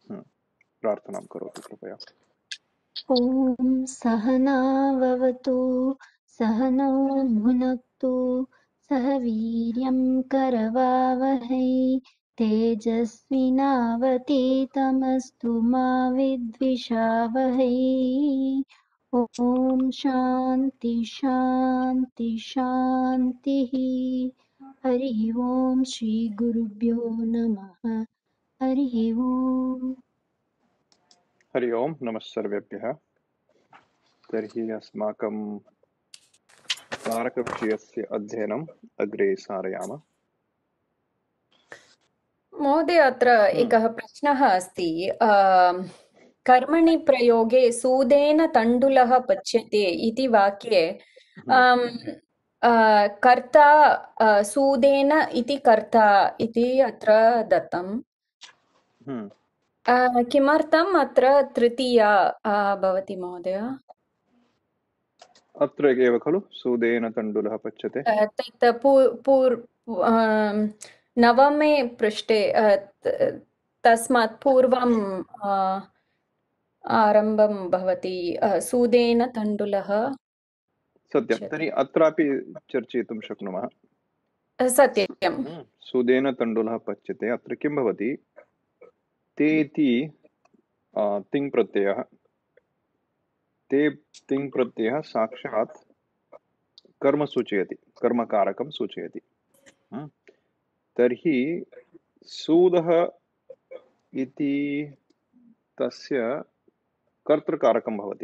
प्रार्थनां करोतु कृपया। ॐ सहनाववतु सहनौ भुनक्तु सह वीर्यं करवावहै तेजस्विनावतीतमस्तु मा विद्विषावहै। ॐ शान्ति शान्ति शान्तिः। हरिः ॐ श्रीगुरुभ्यो नमः। हरिः ॐ। हरि ओम् नमः सर्वेभ्यः। तर्हि अस्माकं कारकविषयस्य अध्ययनम् अग्रे सारयाम। महोदय अत्र एकः प्रश्नः अस्ति कर्मणि प्रयोगे सूदेन तण्डुलः पच्यते इति वाक्ये कर्ता सूदेन इति कर्ता इति अत्र दत्तम् किमर्थम् अत्र तृतीया भवति महोदय? अत्र एव खलु सूदेन तण्डुलः पच्यते। तत् नवमे पृष्ठे तस्मात् पूर्वं आरम्भं भवति सूदेन तण्डुलः। सत्यं। तर्हि अत्रापि चर्चयितुं शक्नुमः। सत्यं। सूदेन तण्डुलः पच्यते। अत्र किं भवति, ते इति तिङ् प्रत्ययः, ते तिङ् प्रत्ययः साक्षात् कर्म सूचयति, कर्मकारकं सूचयति। तर्हि सूदः इति तस्य कर्तृकारकं भवति।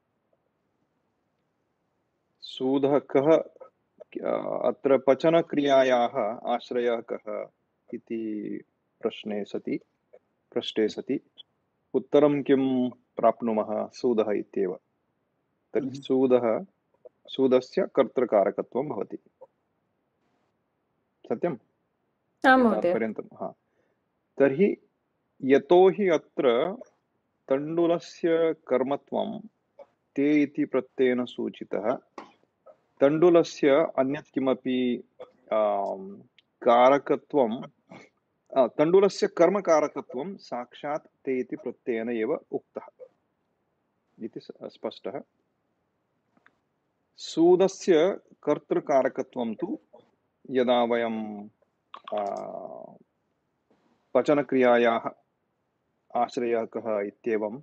सूदः कः? अत्र पचनक्रियायाः आश्रयः कः इति पृष्टे सति उत्तरं किं प्राप्नुमः? सूदः इत्येव। तर्हि सूदस्य कर्तृकारकत्वं भवति। सत्यं? तावत्पर्यन्तं। तर्हि यतोहि अत्र तण्डुलस्य कर्मत्वं ते इति प्रत्ययेन सूचितः, तण्डुलस्य अन्यत् किमपि कारकत्वं, तण्डुलस्य कर्मकारकत्वं साक्षात् ते इति प्रत्ययेन एव उक्तः इति स्पष्टः। सूदस्य कर्तृकारकत्वं तु यदा वयं पचनक्रियायाः आश्रयः कः इत्येवं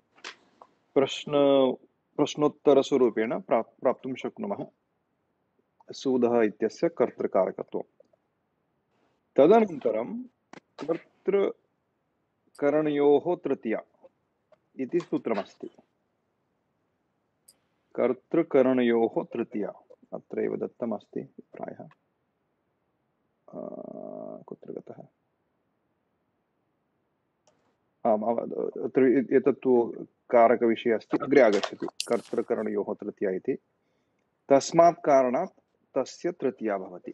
प्रश्नोत्तरस्वरूपेण प्राप्तुं शक्नुमः सूदः इत्यस्य कर्तृकारकत्वं। तदनन्तरं कर्तृकरणयोः तृतीया इति सूत्रमस्ति। कर्तृकरणयोः तृतीया अत्रैव दत्तमस्ति प्रायः। कुत्र गतः? एतत्तु कारकविषये अस्ति, अग्रे आगच्छति। कर्तृकरणयोः तृतीया इति, तस्मात् कारणात् तस्य तृतीया भवति।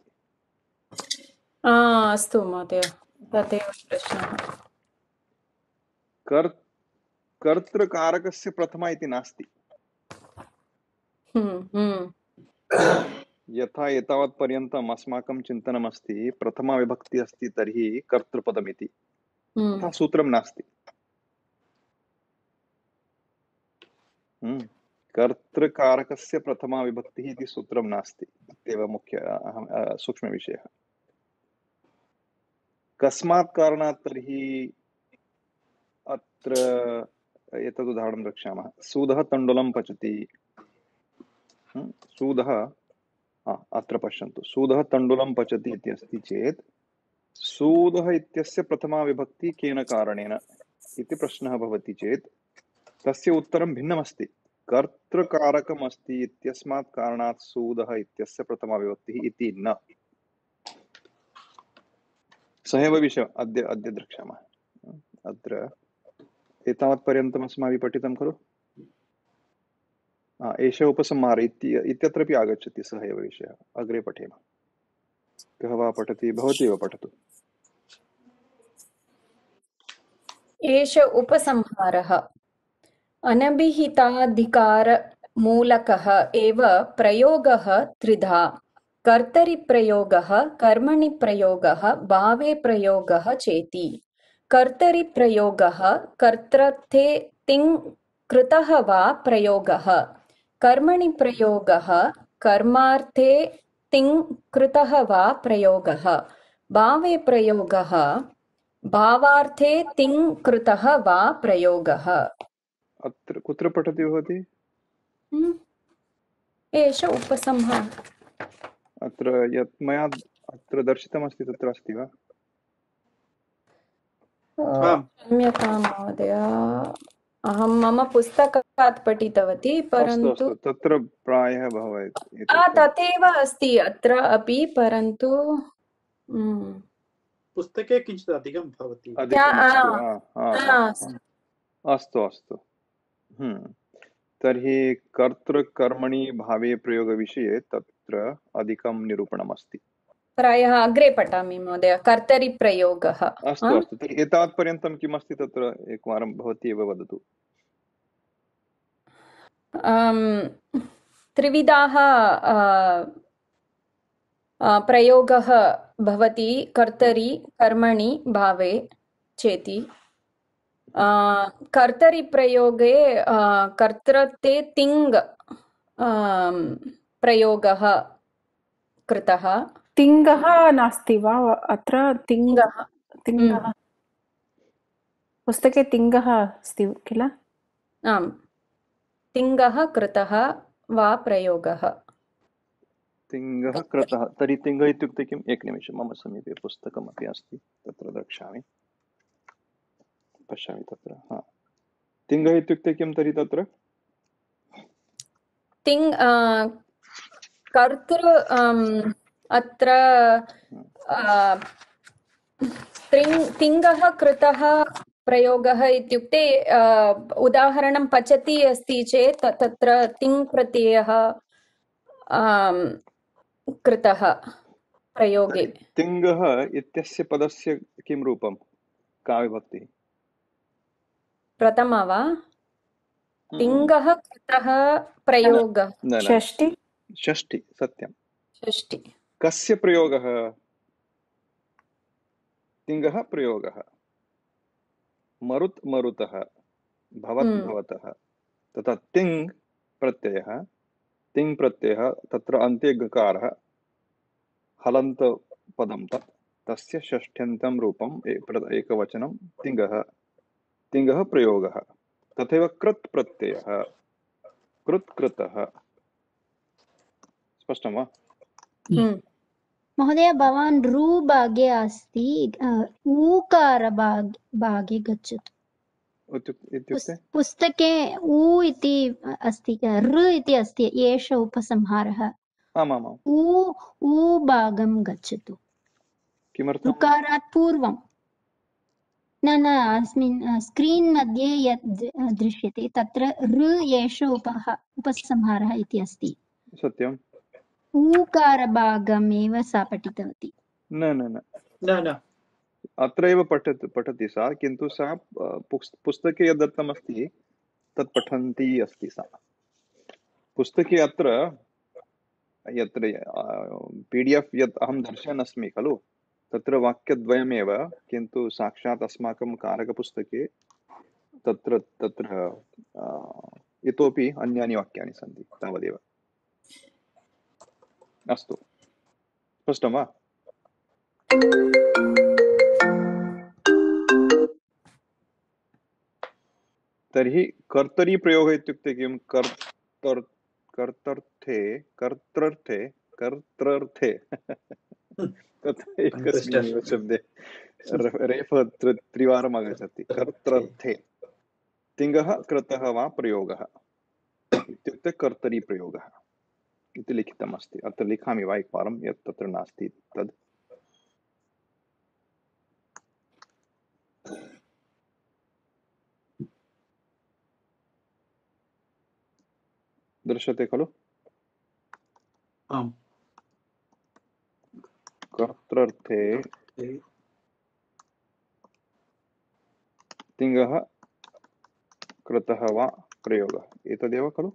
अस्तु महोदय, तदेव प्रश्नः। कर्तृकारकस्य प्रथमा इति नास्ति। यथा एतावत् पर्यन्तम् अस्माकं चिन्तनमस्ति प्रथमा विभक्ति अस्ति तर्हि कर्तृपदमिति, तथा सूत्रं नास्ति। कर्तृकारकस्य प्रथमा विभक्तिः इति सूत्रं नास्ति, इत्येव मुख्य सूक्ष्मविषयः। कस्मात् कारणात् तर्हि अत्र एतद् उदाहरणं रक्षामः। सूदः तण्डुलं पचति। सूदः, अत्र पश्यन्तु, सूदः तण्डुलं पचति इति अस्ति चेत् सूदः इत्यस्य प्रथमा विभक्ति केन कारणेन इति प्रश्नः भवति चेत् तस्य उत्तरं भिन्नमस्ति। कर्तृकारकम् अस्ति इत्यस्मात् कारणात् सूदः इत्यस्य प्रथमा विभक्तिः इति न। सः एव विषयः अद्य द्रक्ष्यामः। अत्र एतावत् पर्यन्तम् अस्माभिः पठितं खलु। एष उपसंहार इत्यत्रापि आगच्छति सः एव विषयः। अग्रे पठेम। कः वा पठति? भवती एव पठतु। एष उपसंहारः। अनभिहिताधिकारमूलकः एव प्रयोगः त्रिधा: कर्तरि प्रयोगः, कर्मणि प्रयोगः, भावे प्रयोगः चेति। कर्तरि प्रयोगः कर्तृर्थे तिङ् कृतः वा प्रयोगः कर्मणि प्रयोगः कर्मार्थे तिङ् कृतः वा प्रयोगः भावे प्रयोगः भावार्थे तिङ् कृतः वा प्रयोगः अत्र कुत्र पठति भवती? एष उपसंहारः अत्र यत् मया अत्र दर्शितमस्ति तत्र अस्ति वा? आम् क्षम्यतां महोदय अहं मम पुस्तकात् पठितवती अस्तु परन्तु अस्तु, तत्र प्रायः भवेत् एतत् तथैव अस्ति अत्र अपि परन्तु पुस्तके किञ्चित् अधिकं भवति अधिकमस्ति वा? अस्तु अस्तु। तर्हि कर्तृकर्मणि भावे प्रयोगविषये तत्र अधिकं निरूपणमस्ति। प्रायः अग्रे पठामि महोदय कर्तरि प्रयोगः अस्तु अस्तु, तर्हि एतावत्पर्यन्तं किमस्ति तत्र एकवारं भवती एव वदतु। त्रिविधाः प्रयोगः भवति कर्तरि कर्मणि भावे चेति कर्तरि प्रयोगे कर्तृत्वे तिङ् प्रयोगः कृतः तिङ्गः नास्ति वा अत्र तिङ्गः पुस्तके तिङ्गः अस्ति किल? आम् तिङ्गः कृतः वा प्रयोगः तिङ्गः कृतः। तर्हि तिङ्ग इत्युक्ते किम्? एकनिमिषं, मम समीपे पुस्तकमपि अस्ति, तत्र द्रक्ष्यामि, पश्यामि तत्र। तिङ्ग इत्युक्ते किं तर्हि तत्र? तिङ् कर्तृ अत्र तिङ्गः कृतः प्रयोगः इत्युक्ते उदाहरणं पचति अस्ति चेत् तत्र तिङ् प्रत्ययः कृतः प्रयोगे। तिङ्गः इत्यस्य पदस्य किं रूपं? का विभक्तिः? प्रथमा वा? तिङ्गः कृतः प्रयोगः षष्टि षष्टि, सत्यं षष्टि। कस्य प्रयोगः? तिङ्गः प्रयोगः। मरुत् मरुतः, भवत् भवतः, तथा तिङ् प्रत्ययः, तिङ् प्रत्ययः तत्र अन्ते गकारः, हलन्त पदं तत्, तस्य षष्ठ्यन्तं रूपम् एकवचनं तिङ्गः, तिङ्गः प्रयोगः। तथैव कृत् प्रत्ययः, कृत् कृतः। स्पष्टं वा? महोदय भवान् रू भागे अस्ति, ऊकार भागे गच्छतु। इत्युक्ते पुस्तके ऊ इति अस्ति, ऋ इति अस्ति, एष उपसंहारः। आमामाम्। ऊ भागं गच्छतु। किमर्थम्? ऋकारात् पूर्वं न अस्मिन् स्क्रीन् मध्ये यत् दृश्यते तत्र ऋ एष उपसंहारः इति अस्ति। सत्यम्। ऊकारभागमेव सा पठितवती। न न न न अत्रैव पठति सा, किन्तु सा पुस्तके यद् दत्तमस्ति तत् पठन्ती अस्ति सा। पुस्तके अत्र यत्र PDF यत् अहं दर्शयन् अस्मि खलु, तत्र वाक्यद्वयमेव, किन्तु साक्षात् अस्माकं कारकपुस्तके तत्र तत्र इतोपि अन्यानि वाक्यानि सन्ति, तावदेव। अस्तु, स्पष्टं वा? तर्हि कर्तरि प्रयोगः इत्युक्ते किं? कर्तृर्थे तथा एकस्मिन्नेव शब्दे रेफः त्रिवारम् आगच्छति। कर्तृर्थे तिङ्गः कृतः वा प्रयोगः इत्युक्ते कर्तरि प्रयोगः इति लिखितमस्ति। अत्र लिखामि वा एकवारं, यत् तत्र नास्ति तद्। दृश्यते खलु? आम् कर्तृर्थे तिङ्गः कृतः वा प्रयोगः, एतदेव खलु?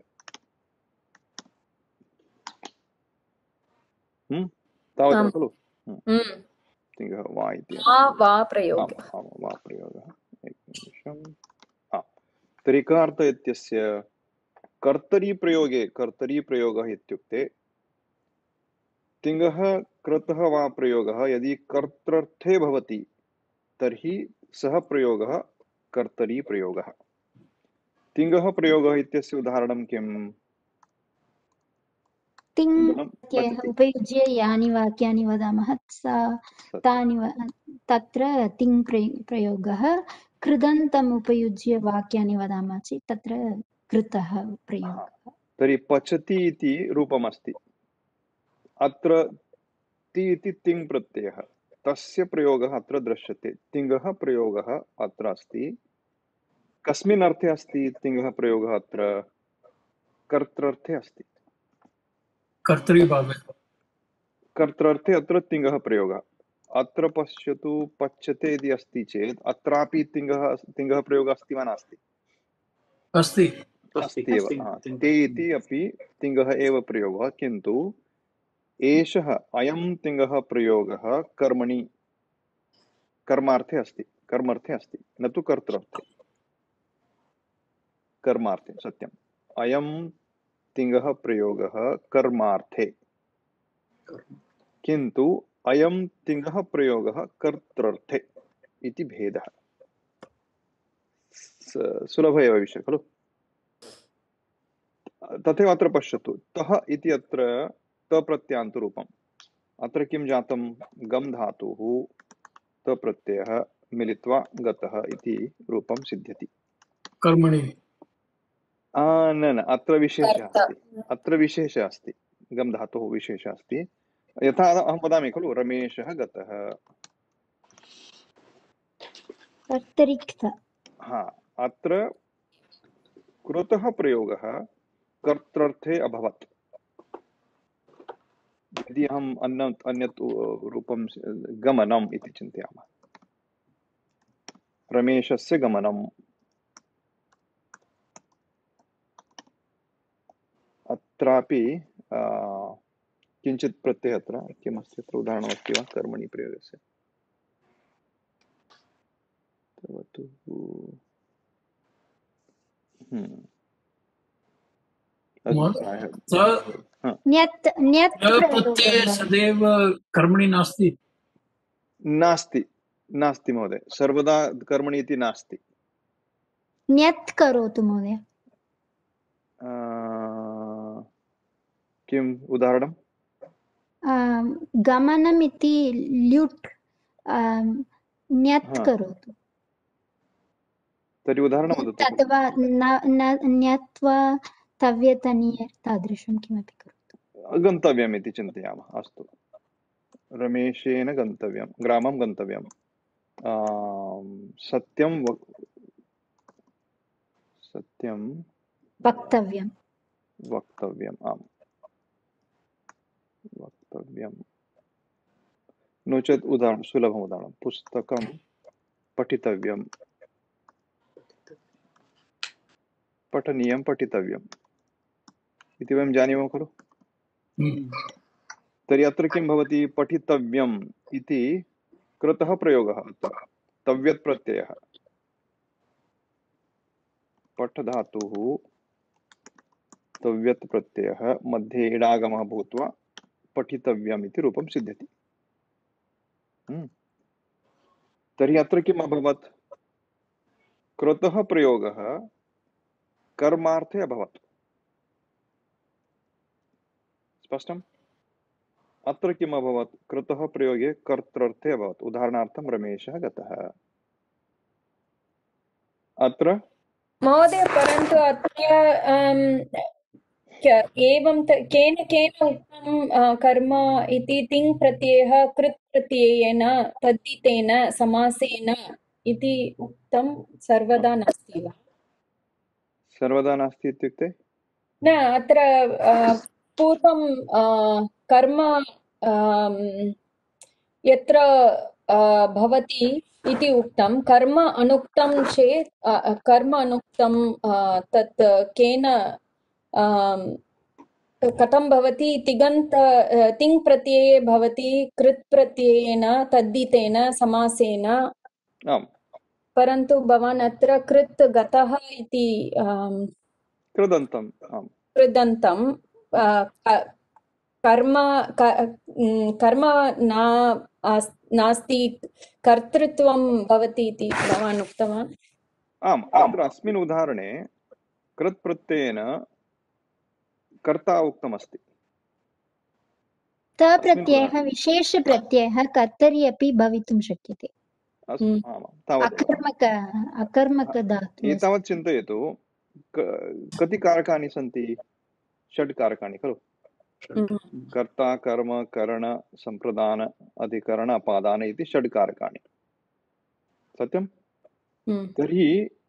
तावदेव खलु? तिङ्गः वा इति वा प्रयोगः। वा प्रयोगः। एकनिमिषम्। तर्हि कः अर्थः इत्यस्य कर्तरीप्रयोगे कर्तरीप्रयोगः इत्युक्ते तिङ्गः कृतः वा प्रयोगः यदि कर्तृर्थे भवति तर्हि सः प्रयोगः कर्तरीप्रयोगः। तिङ्गः प्रयोगः इत्यस्य उदाहरणं किम्? तिङ् तण्डुलं प्रत्ययः पचति। उपयुज्य यानि वाक्यानि वदामः तानि तत्र तिङ् प्रयोगः। कृदन्तम् उपयुज्य वाक्यानि वदामः चेत् तत्र कृतः प्रयोगः। तर्हि पचति इति रूपमस्ति। अत्र ति इति तिङ् प्रत्ययः, तस्य प्रयोगः अत्र दृश्यते। तिङ्गः प्रयोगः अत्र अस्ति। कस्मिन् अर्थे अस्ति तिङ्गः प्रयोगः? अत्र कर्तृर्थे अस्ति। कर्तृभावे कर्तृर्थे अत्र तिङ्गः प्रयोगः। अत्र पश्यतु, पच्यते इति अस्ति चेत् अत्रापि तिङ्गः प्रयोगः अस्ति वा नास्ति? अस्ति। अस्ति एव। ते इति अपि तिङ्गः एव प्रयोगः, किन्तु एषः अयं तिङ्गः प्रयोगः कर्मणि कर्मार्थे अस्ति, कर्मर्थे अस्ति, न तु कर्तृर्थे। कर्मार्थे सत्यम्। अयं तिङ्गः प्रयोगः कर्मार्थे, किन्तु अयं तिङ्गः प्रयोगः कर्तृर्थे इति भेदः। सुलभ एव विषयः खलु। तथैव अत्र पश्यतु, तः इति अत्र तप्रत्ययान्तरूपम्। अत्र किं जातं? गम धातुः तप्रत्ययः मिलित्वा गतः इति रूपं सिद्ध्यति। कर्मणि न अत्र विशेषः अस्ति। अत्र विशेषः अस्ति, गम धातुः विशेषः अस्ति। यथा अहं वदामि खलु, रमेशः गतः। कर्तरिक्त। अत्र कृतः प्रयोगः कर्तृर्थे अभवत्। यदि अहम् अन्यत् रूपं गमनम् इति चिन्तयामः, रमेशस्य गमनम्, अत्रापि किञ्चित् प्रत्ययः अत्र किमस्ति? अत्र उदाहरणमस्ति वा कर्मणि प्रयोगस्य? प्रत्यये सदैव कर्मणि नास्ति। नास्ति नास्ति महोदय, सर्वदा कर्मणि इति नास्ति। न्यत् करोतु महोदय। किम् उदाहरणं? गमनम् इति ल्युट् न्यत् करोतु। तर्हि उदाहरणं वदतु। अथवा न्यत्वा तव्यतनीय तादृशं किमपि करोतु। गन्तव्यम् इति चिन्तयामः। अस्तु, रमेशेन गन्तव्यं, ग्रामं गन्तव्यं, सत्यं वक्तव्यं। वक्तव्यम्, आम् वक्तव्यं। नो चेत् उदाहरणं, सुलभम् उदाहरणं, पुस्तकं पठितव्यं, पठनीयं, पठितव्यम् इति वयं जानीमः खलु। तर्हि अत्र किं भवति? पठितव्यम् इति कृतः प्रयोगः। अत्र तव्यत् प्रत्ययः, पठ धातुः तव्यत् प्रत्ययः मध्ये इडागमः भूत्वा पठितव्यम् इति रूपं सिद्ध्यति। तर्हि अत्र किम् अभवत्? कृतः प्रयोगः कर्मार्थे अभवत्। स्पष्टम्? अत्र किम् अभवत्? कृतः प्रयोगे कर्तृर्थे अभवत्। उदाहरणार्थं रमेशः गतः। अत्र महोदय, परन्तु अत्र एवं केन उक्तं कर्म इति तिङ् प्रत्ययः कृत् प्रत्ययेन तद्धितेन समासेन इति उक्तं सर्वदा नास्ति वा? सर्वदा नास्ति इत्युक्ते न, अत्र पूर्वं कर्म यत्र भवति इति उक्तं, कर्म अनुक्तं चेत् कर्म अनुक्तं तत् केन कथं भवति तिङ् प्रत्यये भवति कृत् प्रत्ययेन तद्धितेन समासेन आम् परन्तु भवान् अत्र कृत् गतः इति कृदन्तम् आम् कृदन्तं कर्म कर्म नास्ति कर्तृत्वं भवति इति भवान् उक्तवान् आम् अत्र अस्मिन् उदाहरणे कृत् प्रत्ययेन कर्ता उक्तमस्ति तप्रत्ययः विशेषप्रत्ययः कर्तरि अपि भवितुं शक्यते अस्तु आमां तावदेव अकर्मकधातुः एतावत् चिन्तयतु कति कारकाणि सन्ति 6 कारकाणि खलु कर्ता कर्म करण सम्प्रदान अधिकरण अपादान इति 6 कारकाणि सत्यं तर्हि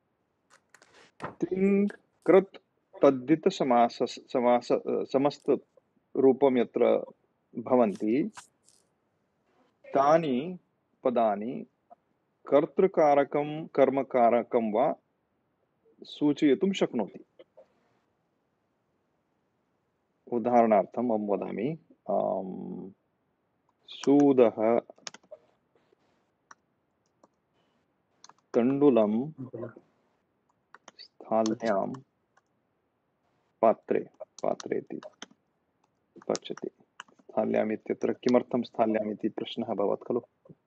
तिङ् कृत् तद्धित समास समस्त रूपं यत्र भवन्ति तानि पदानि कर्तृकारकं कर्मकारकं वा सूचयितुं शक्नोति उदाहरणार्थम् अहं वदामि सूदः तण्डुलं स्थाल्यां पात्रे इति पच्यते स्थाल्याम् इत्यत्र किमर्थं स्थाल्याम् इति प्रश्नः अभवत् खलु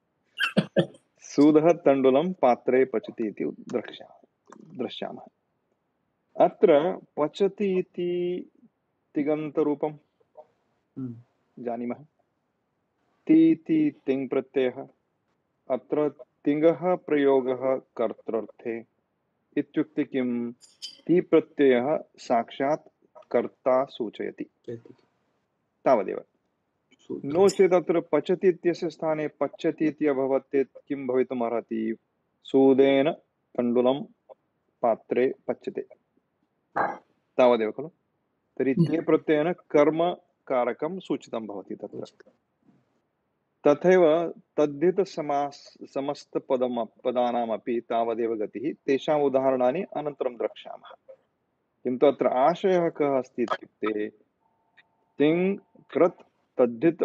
सूदः तण्डुलं पात्रे पचति इति द्रक्ष्यामः अत्र पचति इति तिङन्तरूपं जानीमः ति इति तिङ् प्रत्ययः अत्र तिङः प्रयोगः कर्तृर्थे इत्युक्ते किं ति प्रत्ययः साक्षात् कर्ता सूचयति तावदेव नो चेत् अत्र पचति इत्यस्य स्थाने पच्यति इति अभवत् चेत् किं भवितुम् अर्हति सूदेन तण्डुलं पात्रे पच्यते तावदेव खलु तर्हि ते प्रत्ययेन कर्मकारकं सूचितं भवति तत्र तथैव तद्धित समस्तपदानामपि तावदेव गतिः तेषाम् उदाहरणानि अनन्तरं द्रक्ष्यामः किन्तु अत्र आशयः कः अस्ति इत्युक्ते तिङ् कृत् तद्धित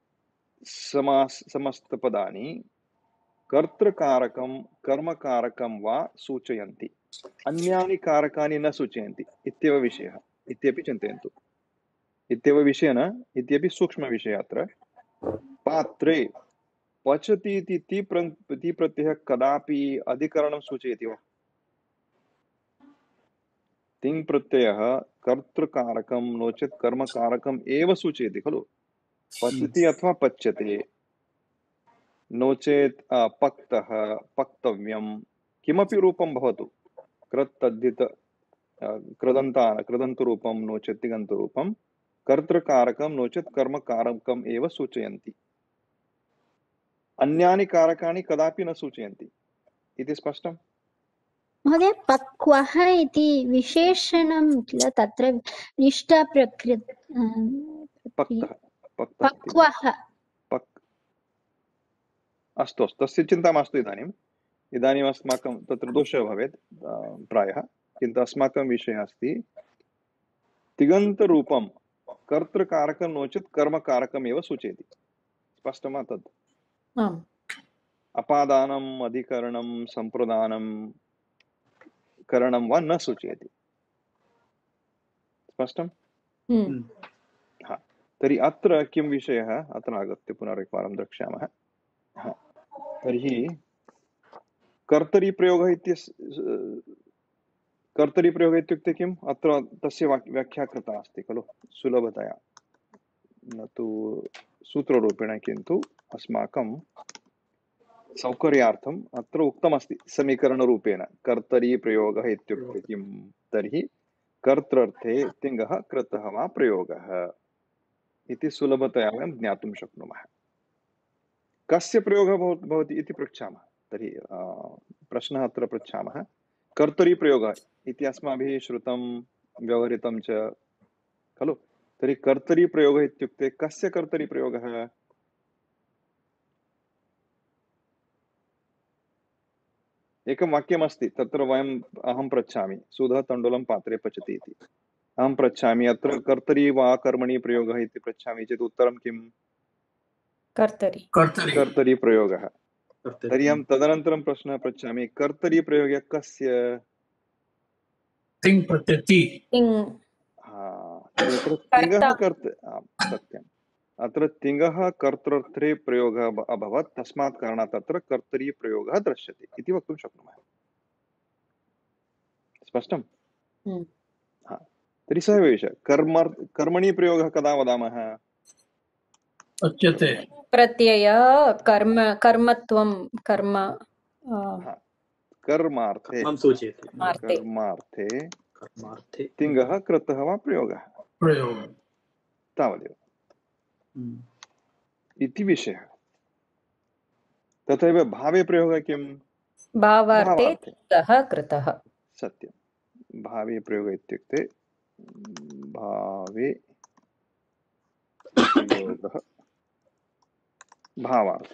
समस्तपदानि कर्तृकारकं कर्मकारकं वा सूचयन्ति अन्यानि कारकानि न सूचयन्ति इत्येव विषयः इत्यपि चिन्तयन्तु इत्येव विषयः न इत्यपि सूक्ष्मविषयः अत्र पात्रे पचति इति ति प्रत्ययः कदापि अधिकरणं सूचयति वा तिङ् प्रत्ययः कर्तृकारकं नो चेत् कर्मकारकम् एव सूचयति खलु पचति अथवा पच्यते नो चेत् पक्तः पक्तव्यं किमपि रूपं भवतु कृत् तद्धित कृदन्तरूपं नो चेत् तिङन्तरूपं कर्तृकारकं नो चेत् कर्मकारकम् एव सूचयन्ति अन्यानि कारकाणि कदापि न सूचयन्ति इति स्पष्टम् महोदय पक्वः इति विशेषणं किल तत्र निष्ठाप्रकृत पक्वः अस्तु तस्य चिन्ता मास्तु इदानीम् अस्माकं तत्र दोषः भवेत् प्रायः किन्तु अस्माकं विषयः अस्ति तिङन्तरूपं कर्तृकारकं नो चेत् कर्मकारकम् एव सूचयति स्पष्टं वा तद् अपादानम् अधिकरणं सम्प्रदानं करणं वा न सूचयति स्पष्टं हा तर्हि अत्र किं विषयः अत्र आगत्य पुनरेकवारं द्रक्ष्यामः तर्हि कर्तरिप्रयोगः इत्युक्ते किम् अत्र तस्य व्याख्या कृता अस्ति खलु सुलभतया न तु सूत्ररूपेण किन्तु अस्माकं सौकर्यार्थम् अत्र उक्तमस्ति समीकरणरूपेण कर्तरिप्रयोगः इत्युक्ते किं तर्हि कर्तृर्थे तिङः कृतः वा प्रयोगः इति सुलभतया वयं ज्ञातुं शक्नुमः कस्य प्रयोगः भवति इति पृच्छामः तर्हि प्रश्नः अत्र पृच्छामः कर्तरिप्रयोगः इति अस्माभिः श्रुतं व्यवहृतं च खलु तर्हि कर्तरिप्रयोगः इत्युक्ते कस्य कर्तरिप्रयोगः एकं वाक्यमस्ति तत्र अहं पृच्छामि सूदः तण्डुलं पात्रे पचति इति अहं पृच्छामि अत्र कर्तरि वा कर्मणि प्रयोगः इति पृच्छामि चेत् उत्तरं किम्? कर्तरि। कर्तरि कर्तरि प्रयोगः। कर्तरि। तर्हि अहं तदनन्तरं प्रश्नः पृच्छामि, कर्तरि प्रयोगे कस्य? तिङ् प्रत्यति तिङ् तर्हि अत्र तिङः सत्यम्, अत्र तिङः कर्तृर्थे प्रयोगः अभवत्, तस्मात् कारणात् अत्र कर्तरि प्रयोगः दृश्यते इति वक्तुं शक्नुमः। स्पष्टम्? तर्हि सः विषयः कर्मणि प्रयोगः कदा वदामः? उच्यते प्रत्यय कर्म कर्मत्वं कर्म कर्मार्थे कर्मं सूचयति। कर्मार्थे कर्मार्थे तिङः कृतः वा प्रयोगः प्रयोगः तावदेव इति विषयः। तथैव भावे प्रयोगः किम्? भावार्थे भावार्थे तिङ्गः कृतः। सत्यं, भावे प्रयोगः इत्युक्ते भावे प्रयोगः भावार्थे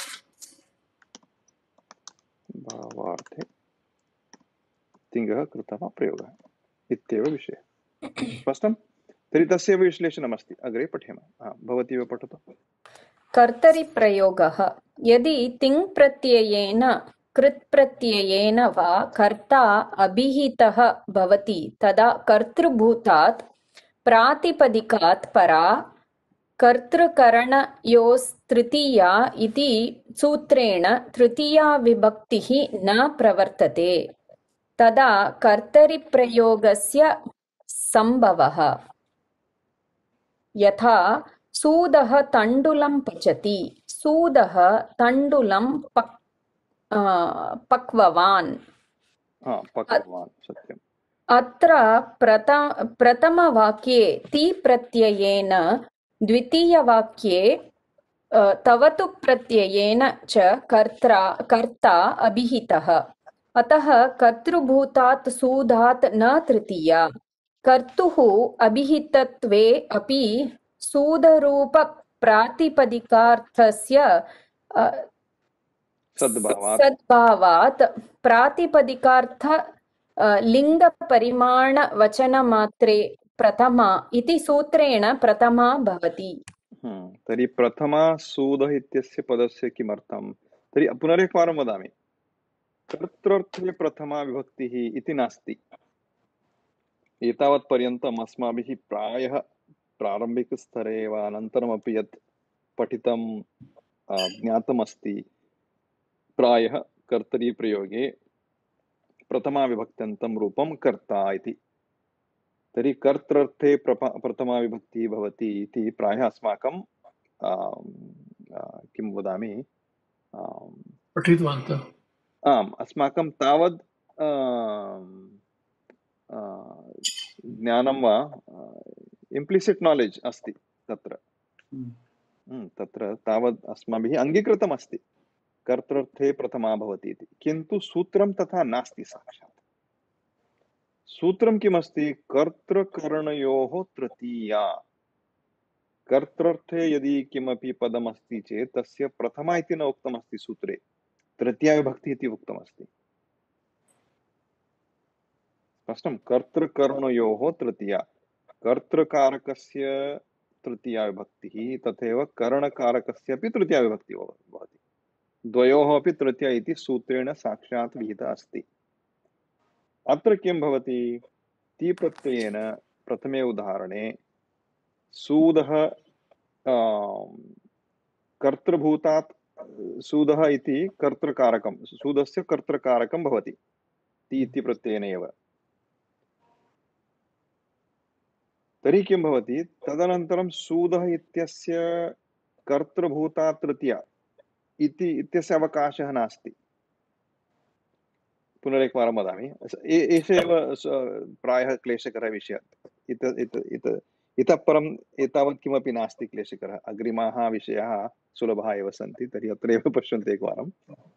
भावार्थे तिङः कृतः वा प्रयोगः इत्येव विषयः। स्पष्टं? तर्हि तस्य विश्लेषणमस्ति, अग्रे पठेम। भवती एव पठतु। कर्तरि प्रयोगः यदि तिङ् प्रत्ययेन कृत् प्रत्ययेन वा कर्ता अभिहितः भवति तदा कर्तृभूतात् प्रातिपदिकात् परा कर्तृकरणयोस्तृतीया इति सूत्रेण तृतीया विभक्तिः न प्रवर्तते। तदा कर्तरिप्रयोगस्य सम्भवः यथा सूदः तण्डुलं पचति, सूदः तण्डुलं पक्ववान्। पक्ववान् सत्यम्। अत्र प्रथमवाक्ये ति प्रत्ययेन, द्वितीयवाक्ये तवतु प्रत्ययेन च कर्ता अभिहितः। अतः कर्तृभूतात् सूदात् न तृतीया। कर्तुः अभिहितत्वे अपि सूदरूपप्रातिपदिकार्थस्य सद्भावात् प्रातिपदिकार्थ लिङ्गपरिमाणवचनमात्रे प्रथमा इति सूत्रेण प्रथमा भवति। तर्हि प्रथमा सूदः इत्यस्य पदस्य किमर्थं? तर्हि पुनरेकवारं वदामि, कर्तृर्थे प्रथमा विभक्तिः इति नास्ति। एतावत्पर्यन्तम् अस्माभिः प्रायः प्रारम्भिकस्तरे वा अनन्तरमपि यत् पठितं ज्ञातमस्ति, प्रायः कर्तरि प्रयोगे प्रथमा विभक्त्यन्तं रूपं कर्ता इति। तर्हि कर्तृर्थे प्रथमा विभक्तिः भवति इति प्रायः अस्माकं किं वदामि पठितवन्तः। आम्, अस्माकं तावद् ज्ञानं वा इम्प्लिसिट् नालेज् अस्ति तत्र। तत्र तावद् अस्माभिः अङ्गीकृतमस्ति कर्तृर्थे प्रथमा भवति इति, किन्तु सूत्रं तथा नास्ति। साक्षात् सूत्रं किमस्ति? कर्तृकरणयोः तृतीया। कर्तृर्थे यदि किमपि पदमस्ति चेत् तस्य प्रथमा इति न उक्तमस्ति सूत्रे, तृतीया विभक्ति इति उक्तमस्ति। स्पष्टं? कर्तृकरणयोः तृतीया, कर्तृकारकस्य तृतीया विभक्तिः तथैव करणकारकस्यापि तृतीया विभक्तिः भवति। द्वयोः अपि तृतीया इति सूत्रेण साक्षात् विहिता अस्ति। अत्र किं भवति? ति प्रत्ययेन प्रथमे उदाहरणे सूदः कर्तृभूतात्, सूदः इति कर्तृकारकं, सूदस्य कर्तृकारकं भवति ति इति प्रत्ययेन एव। तर्हि किं भवति? तदनन्तरं सूदः इत्यस्य कर्तृभूतात् तृतीया इत्यस्य अवकाशः नास्ति। पुनरेकवारं वदामि, एष एव प्रायः क्लेशकरः विषयः। इतः परम् एतावत् किमपि नास्ति क्लेशकरः। अग्रिमाः विषयाः सुलभाः एव सन्ति। तर्हि अत्रैव पश्यन्तु एकवारम्।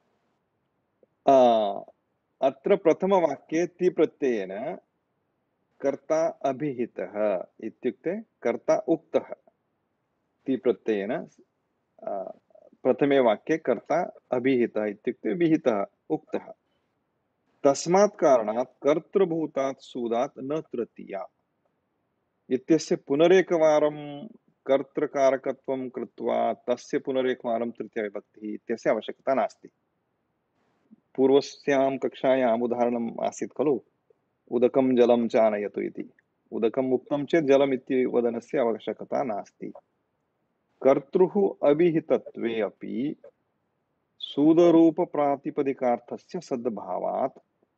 अत्र प्रथमवाक्ये ति प्रत्ययेन कर्ता अभिहितः इत्युक्ते कर्ता उक्तः। ति प्रत्ययेन प्रथमे वाक्ये कर्ता अभिहितः इत्युक्ते विहितः, उक्तः। तस्मात् कारणात् कर्तृभूतात् सूदात् न तृतीया। इत्यस्य पुनरेकवारं कर्तृकारकत्वं कृत्वा तस्य पुनरेकवारं तृतीयविभक्तिः इत्यस्य आवश्यकता नास्ति। पूर्वस्यां कक्षायाम् उदाहरणम् आसीत् खलु, उदकं जलं च आनयतु इति। उदकम् उक्तं चेत् जलम् इति वदनस्य आवश्यकता नास्ति। कर्तृः अभिहितत्वे अपि सूदरूपप्रातिपदिकार्थस्य सद्भावात्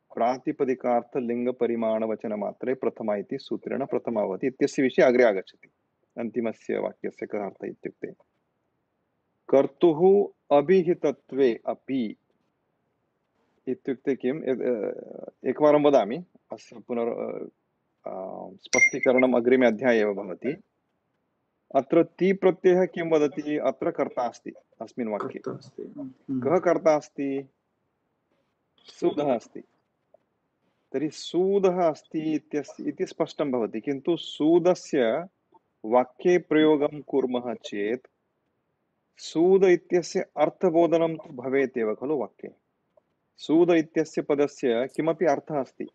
प्रातिपदिकार्थलिङ्गपरिमाणवचनमात्रे प्रथमा इति सूत्रेण प्रथमा भवति इत्यस्य विषये अग्रे आगच्छति। अन्तिमस्य वाक्यस्य कः अर्थः इत्युक्ते कर्तुः अभिहितत्वे अपि इत्युक्ते किम्? एकवारं वदामि, अस्य स्पष्टीकरणम् अग्रिमे अध्याये एव भवति। अत्र ति प्रत्ययः किं वदति? अत्र कर्ता अस्ति अस्मिन् वाक्ये। कर्ता अस्ति। कः कर्ता अस्ति? सूदः अस्ति। तर्हि सूदः अस्ति इति स्पष्टं भवति, किन्तु सूदस्य वाक्ये प्रयोगं कुर्मः चेत् सूद इत्यस्य अर्थबोधनं तु भवेत् एव खलु वाक्ये। सूद इत्यस्य पदस्य किमपि अर्थः अस्ति।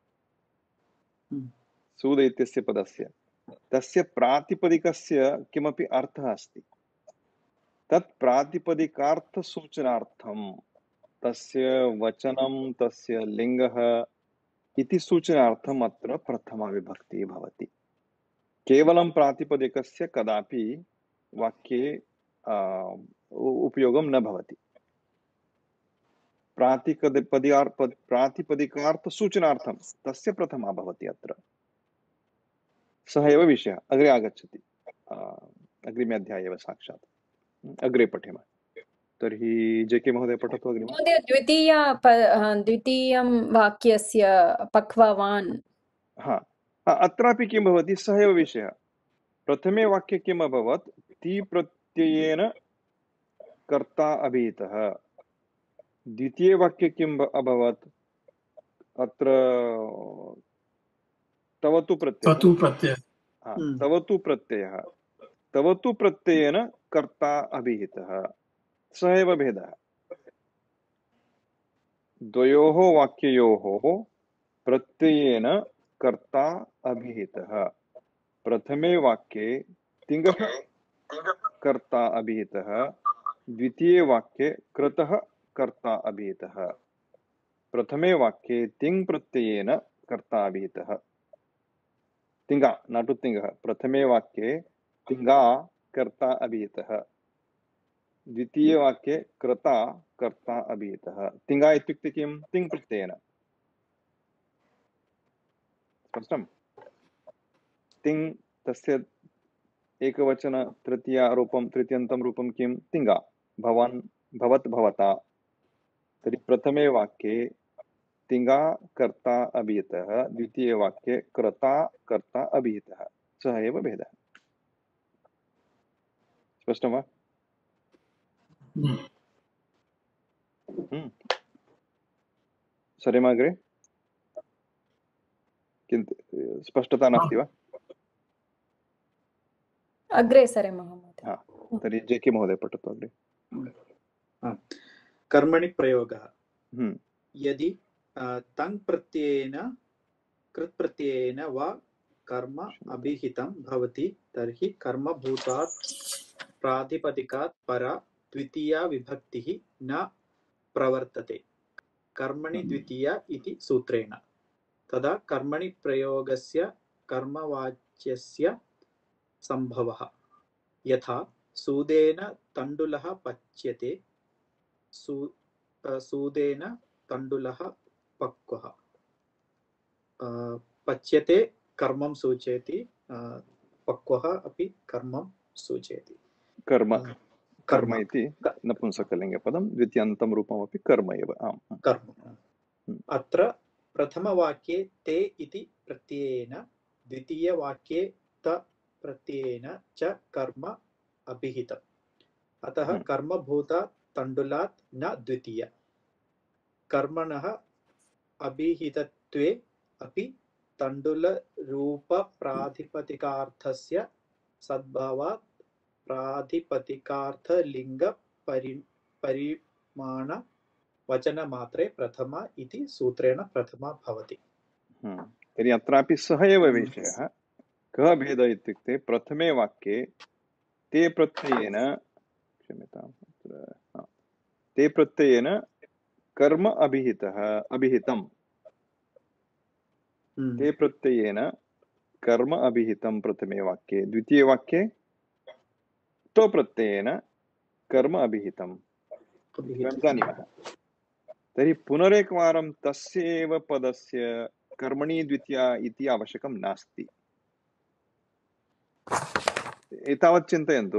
सूद इत्यस्य पदस्य तस्य प्रातिपदिकस्य किमपि अर्थः अस्ति। तत् प्रातिपदिकार्थसूचनार्थं तस्य वचनं तस्य लिङ्गः इति सूचनार्थम् अत्र प्रथमा विभक्तिः भवति। केवलं प्रातिपदिकस्य कदापि वाक्ये उपयोगं न भवति। प्रातिपदिकार्थसूचनार्थं तस्य प्रथमा भवति अत्र। सः एव विषयः अग्रे आगच्छति, अग्रिमे अध्याये एव साक्षात्। अग्रे पठेम। तर्हि जे.के. महोदय पठतु अग्रिमम्। महोदय द्वितीयं वाक्यस्य पक्ववान्। हा, अत्रापि किं भवति? सः एव विषयः। प्रथमे वाक्ये किम् अभवत्? ति प्रत्ययेन कर्ता अभिहितः। द्वितीये वाक्ये किम् अभवत्? अत्र तवतु प्रत्ययः। तवतु प्रत्ययः। तवतु प्रत्ययेन कर्ता अभिहितः। सः एव भेदः। द्वयोः वाक्ययोः प्रत्ययेन कर्ता अभिहितः। प्रथमे वाक्ये तिङ्गः कर्ता अभिहितः, द्वितीये वाक्ये कृतः कर्ता अभिहितः। प्रथमे वाक्ये तिङ् प्रत्ययेन कर्ता अभिहितः। तिङ्गा नाटु तिङ्गः। प्रथमे वाक्ये तिङ्गा कर्ता अभिहितः, द्वितीये वाक्ये कृता कर्ता अभिहितः। तिङ्गा इत्युक्ते किं? तिङ् प्रत्ययेन। स्पष्टं? तिङ् तस्य एकवचन तृतीयन्तं रूपं किं? तिङ्गा। भवान्, भवत्, भवता। तर्हि प्रथमे वाक्ये तिङ्गा कर्ता अभिहितः, द्वितीये वाक्ये कृता कर्ता अभिहितः। सः एव भेदः। स्पष्टं वा? सरेम अग्रे? किन्तु स्पष्टता नास्ति वा? अग्रे सरेम महोदय। हा, तर्हि जे.के. महोदय पठतु अग्रे। कर्मणि प्रयोगः। यदि तङ् प्रत्ययेन कृत् प्रत्ययेन वा कर्म अभिहितं भवति तर्हि कर्मभूतात् प्रातिपदिकात् परा द्वितीया विभक्तिः न प्रवर्तते कर्मणि द्वितीया इति सूत्रेण। तदा कर्मणि प्रयोगस्य कर्मवाच्यस्य संभवः। यथा सूदेन तण्डुलः पच्यते, सूदेन तण्डुलः पक्वः। पच्यते कर्मं सूचयति, पक्वः अपि कर्मं सूचयति। कर्म कर्म इति नपुंसकलिङ्गपदं, द्वितीयान्तं रूपमपि कर्म एव। आम्, कर्म। अत्र प्रथमवाक्ये ते इति प्रत्ययेन, द्वितीयवाक्ये त प्रत्ययेन च कर्म अभिहितम्। अतः कर्मभूतात् तण्डुलात् न द्वितीया। कर्मणः अभिहितत्वे अपि तण्डुलरूपप्रातिपदिकार्थस्य सद्भावात् प्रातिपदिकार्थलिङ्गपरिमाणवचनमात्रे प्रथमा इति सूत्रेण प्रथमा भवति। तर्हि अत्रापि सः एव विषयः। कः भेदः इत्युक्ते प्रथमे वाक्ये ते प्रत्ययेन क्षम्यताम् ते प्रत्ययेन कर्म अभिहितं ते प्रत्ययेन कर्म अभिहितं प्रथमे वाक्ये द्वितीये वाक्ये तो प्रत्ययेन कर्म अभिहितं वयं जानीमः तर्हि पुनरेकवारं तस्य एव पदस्य कर्मणि द्वितीया इति आवश्यकं नास्ति एतावत् चिन्तयन्तु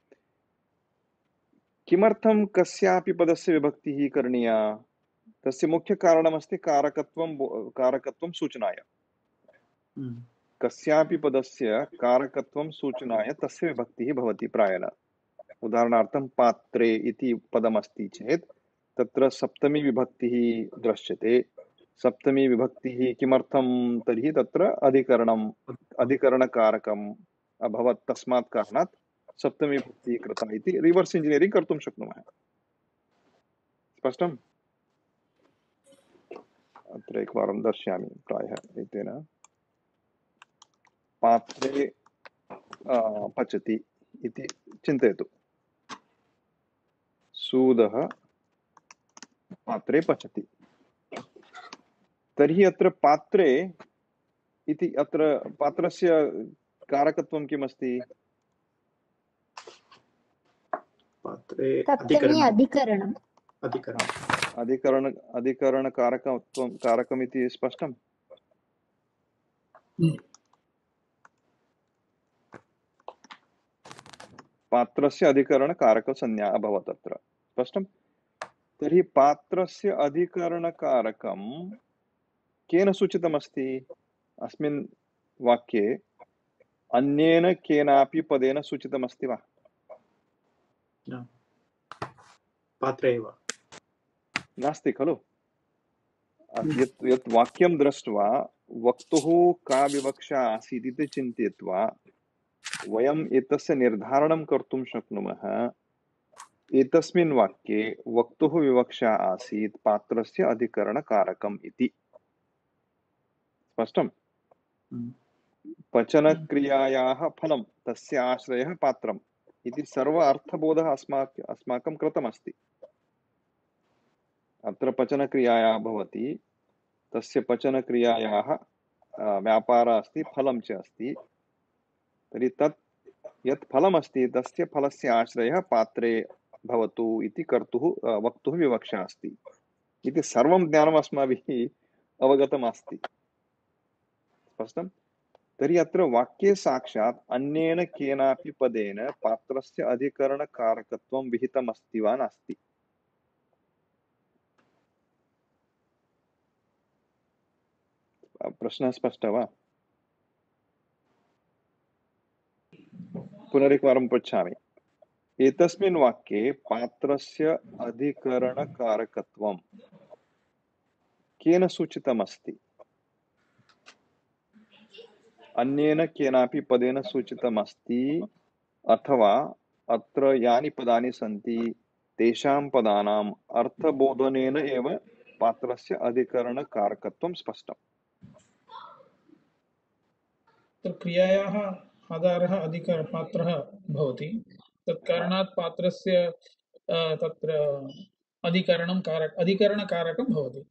किमर्थं कस्यापि पदस्य विभक्तिः करणीया तस्य मुख्यकारणमस्ति कारकत्वं सूचनाय कस्यापि पदस्य कारकत्वं सूचनाय तस्य विभक्तिः भवति प्रायः उदाहरणार्थं पात्रे इति पदमस्ति चेत् तत्र सप्तमी विभक्तिः दृश्यते सप्तमी विभक्तिः किमर्थं तर्हि तत्र अधिकरणकारकम् अभवत् तस्मात् कारणात् सप्तमी विभक्तिः कृता इति रिवर्स् इंजिनियरिंग कर्तुं शक्नुमः स्पष्टम् अत्र एकवारं दर्शयामि प्रायः एतेन पात्रे पचति इति चिन्तयतु सूदः पात्रे पचति तर्हि अत्र पात्रे इति अत्र पात्रस्य कारकत्वं किम् अस्ति पात्रे सप्तमी अधिकरणकारकमिति स्पष्टम् पात्रस्य अधिकरणकारकसंज्ञा अभवत् अत्र स्पष्टम् तर्हि पात्रस्य अधिकरणकारकं केन सूचितमस्ति अस्मिन् वाक्ये अन्येन केनापि पदेन सूचितमस्ति वा पात्रे एव नास्ति खलु यत् वाक्यं दृष्ट्वा वक्तुः का विवक्षा आसीत् इति चिन्तयित्वा वयम् एतस्य निर्धारणं कर्तुं शक्नुमः एतस्मिन् वाक्ये वक्तुः विवक्षा आसीत् पात्रस्य अधिकरणकारकम् इति स्पष्टम् पचनक्रियायाः फलं तस्य आश्रयः पात्रम् इति सर्व अर्थबोधः अस्माकं कृतमस्ति अत्र पचनक्रियायाः भवति तस्य पचनक्रियायाः व्यापारः अस्ति फलं च अस्ति तर्हि तत् यत् फलमस्ति तस्य फलस्य आश्रयः पात्रे भवतु इति वक्तुः विवक्षा अस्ति इति सर्वं ज्ञानम् अस्माभिः अवगतम् अस्ति स्पष्टम् तर्हि अत्र वाक्ये साक्षात् अन्येन केनापि पदेन पात्रस्य अधिकरणकारकत्वं विहितमस्ति वा नास्ति प्रश्नः स्पष्टः वा पुनरेकवारं पृच्छामि एतस्मिन् वाक्ये पात्रस्य अधिकरणकारकत्वं केन सूचितमस्ति अन्येन केनापि पदेन सूचितमस्ति अथवा अत्र यानि पदानि सन्ति तेषां पदानाम् अर्थबोधनेन एव पात्रस्य अधिकरणकारकत्वं स्पष्टम् क्रियायाः आधारः पात्रः भवति तत्कारणात् पात्रस्य तत्र अधिकरणकारकं भवति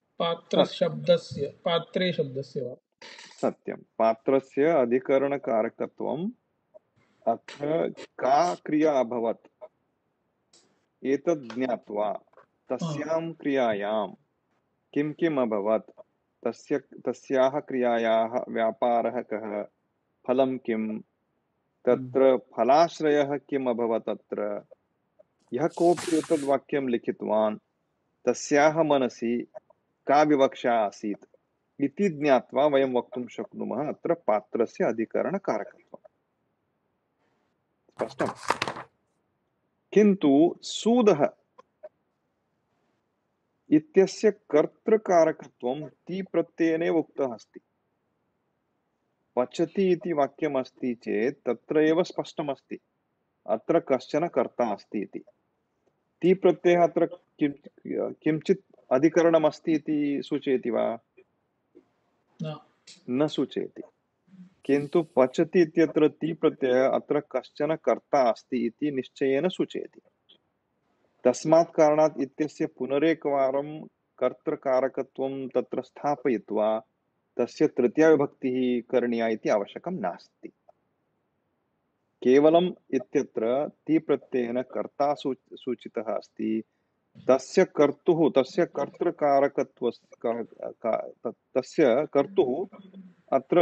पात्रे शब्दस्य वा सत्यं पात्रस्य अधिकरणकारकत्वम् अत्र का क्रिया अभवत् एतद् ज्ञात्वा तस्यां क्रियायां किं किम् अभवत् तस्याः क्रियायाः व्यापारः कः फलं किं तत्र फलाश्रयः किम् अभवत् अत्र यः कोऽपि एतद् वाक्यं लिखितवान् तस्याः मनसि का विवक्षा आसीत् इति ज्ञात्वा वयं वक्तुं शक्नुमः अत्र पात्रस्य अधिकरणकारकत्वम् स्पष्टम् किन्तु सूदः इत्यस्य कर्तृकारकत्वं ति प्रत्ययेनैव उक्तः अस्ति पचति इति वाक्यम् अस्ति चेत् तत्र एव स्पष्टमस्ति अत्र कश्चन कर्ता अस्ति इति ति प्रत्ययः अत्र किञ्चित् अधिकरणमस्ति इति सूचयति वा न सूचयति किन्तु पचति इत्यत्र ति प्रत्ययः अत्र कश्चन कर्ता अस्ति इति निश्चयेन सूचयति। तस्मात् कारणात् इत्यस्य पुनरेकवारं कर्तृकारकत्वं तत्र स्थापयित्वा तस्य तृतीया विभक्तिः करणीया इति आवश्यकं नास्ति। केवलम् इत्यत्र ति प्रत्ययेन कर्ता सूचितः अस्ति, तस्य कर्तुः तस्य कर्तृकारकत्व तस्य कर्तुः अत्र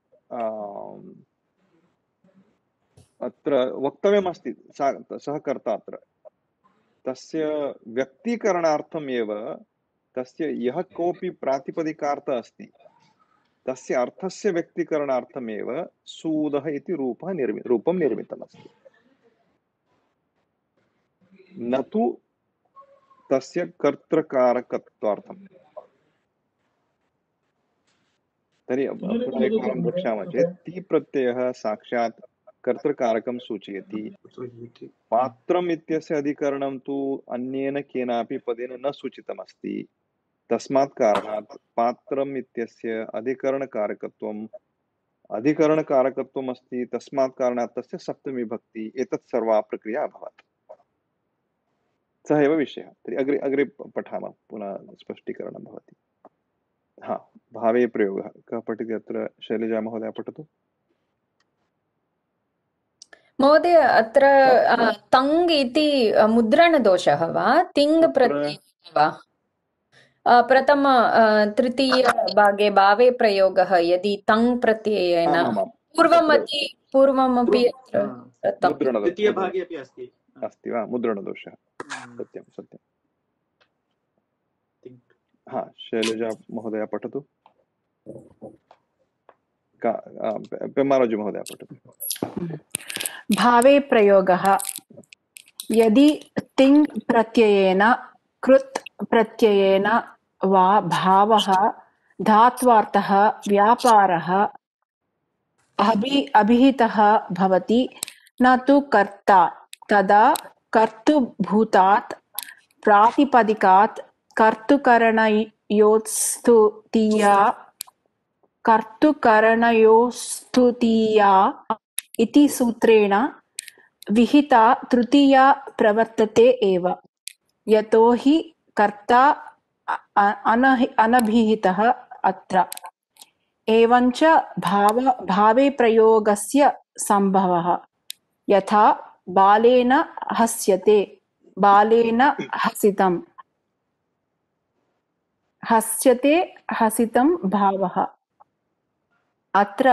अत्र वक्तव्यमस्ति, सः कर्ता अत्र तस्य व्यक्तीकरणार्थम् एव तस्य यः कोऽपि प्रातिपदिकार्थः अस्ति तस्य अर्थस्य व्यक्तीकरणार्थमेव सूदः इति रूपं निर्मितमस्ति, न तु तस्य कर्तृकारकत्वार्थम्। तर्हि पुनः एकवारं द्रक्ष्यामः चेत् ति प्रत्ययः साक्षात् कर्तृकारकं सूचयति। पात्रम् इत्यस्य अधिकरणं तु अन्येन केनापि पदेन न सूचितमस्ति। तस्मात् कारणात् पात्रम् इत्यस्य अधिकरणकारकत्वम् अस्ति। तस्मात् कारणात् तस्य सप्तमी विभक्ति, एतत् सर्वा प्रक्रिया अभवत्। सः एव विषयः। तर्हि अग्रे पठामः, पुनः स्पष्टीकरणं भवति। भावे प्रयोगः कः पठति अत्र? शैलजा महोदय पठतु। महोदय अत्र तङ् इति मुद्रणदोषः वा तिङ् प्रत्ययः वा? प्रथम तृतीय भागे भावे प्रयोगः यदि तङ् प्रत्ययेन पूर्वमपि तृतीय भागे अपि अस्ति वा मुद्रणदोषः? सत्यं सत्यं। शैलजा महोदय पठतु। पेम्माराजु महोदय पठतु। भावे प्रयोगः यदि तिङ् प्रत्ययेन कृत् प्रत्ययेन वा भावः धात्वार्थः व्यापारः अभिहितः भवति न तु कर्ता, तदा कर्तृभूतात् प्रातिपदिकात् कर्तृकरणयोस्तुतीया इति सूत्रेण विहिता तृतीया प्रवर्तते एव, यतो हि कर्ता अनभिहितः अत्र। एवञ्च भावे प्रयोगस्य संभवः यथा बालेन हस्यते, बालेन हसितं, हस्यते हसितं भावः। अत्र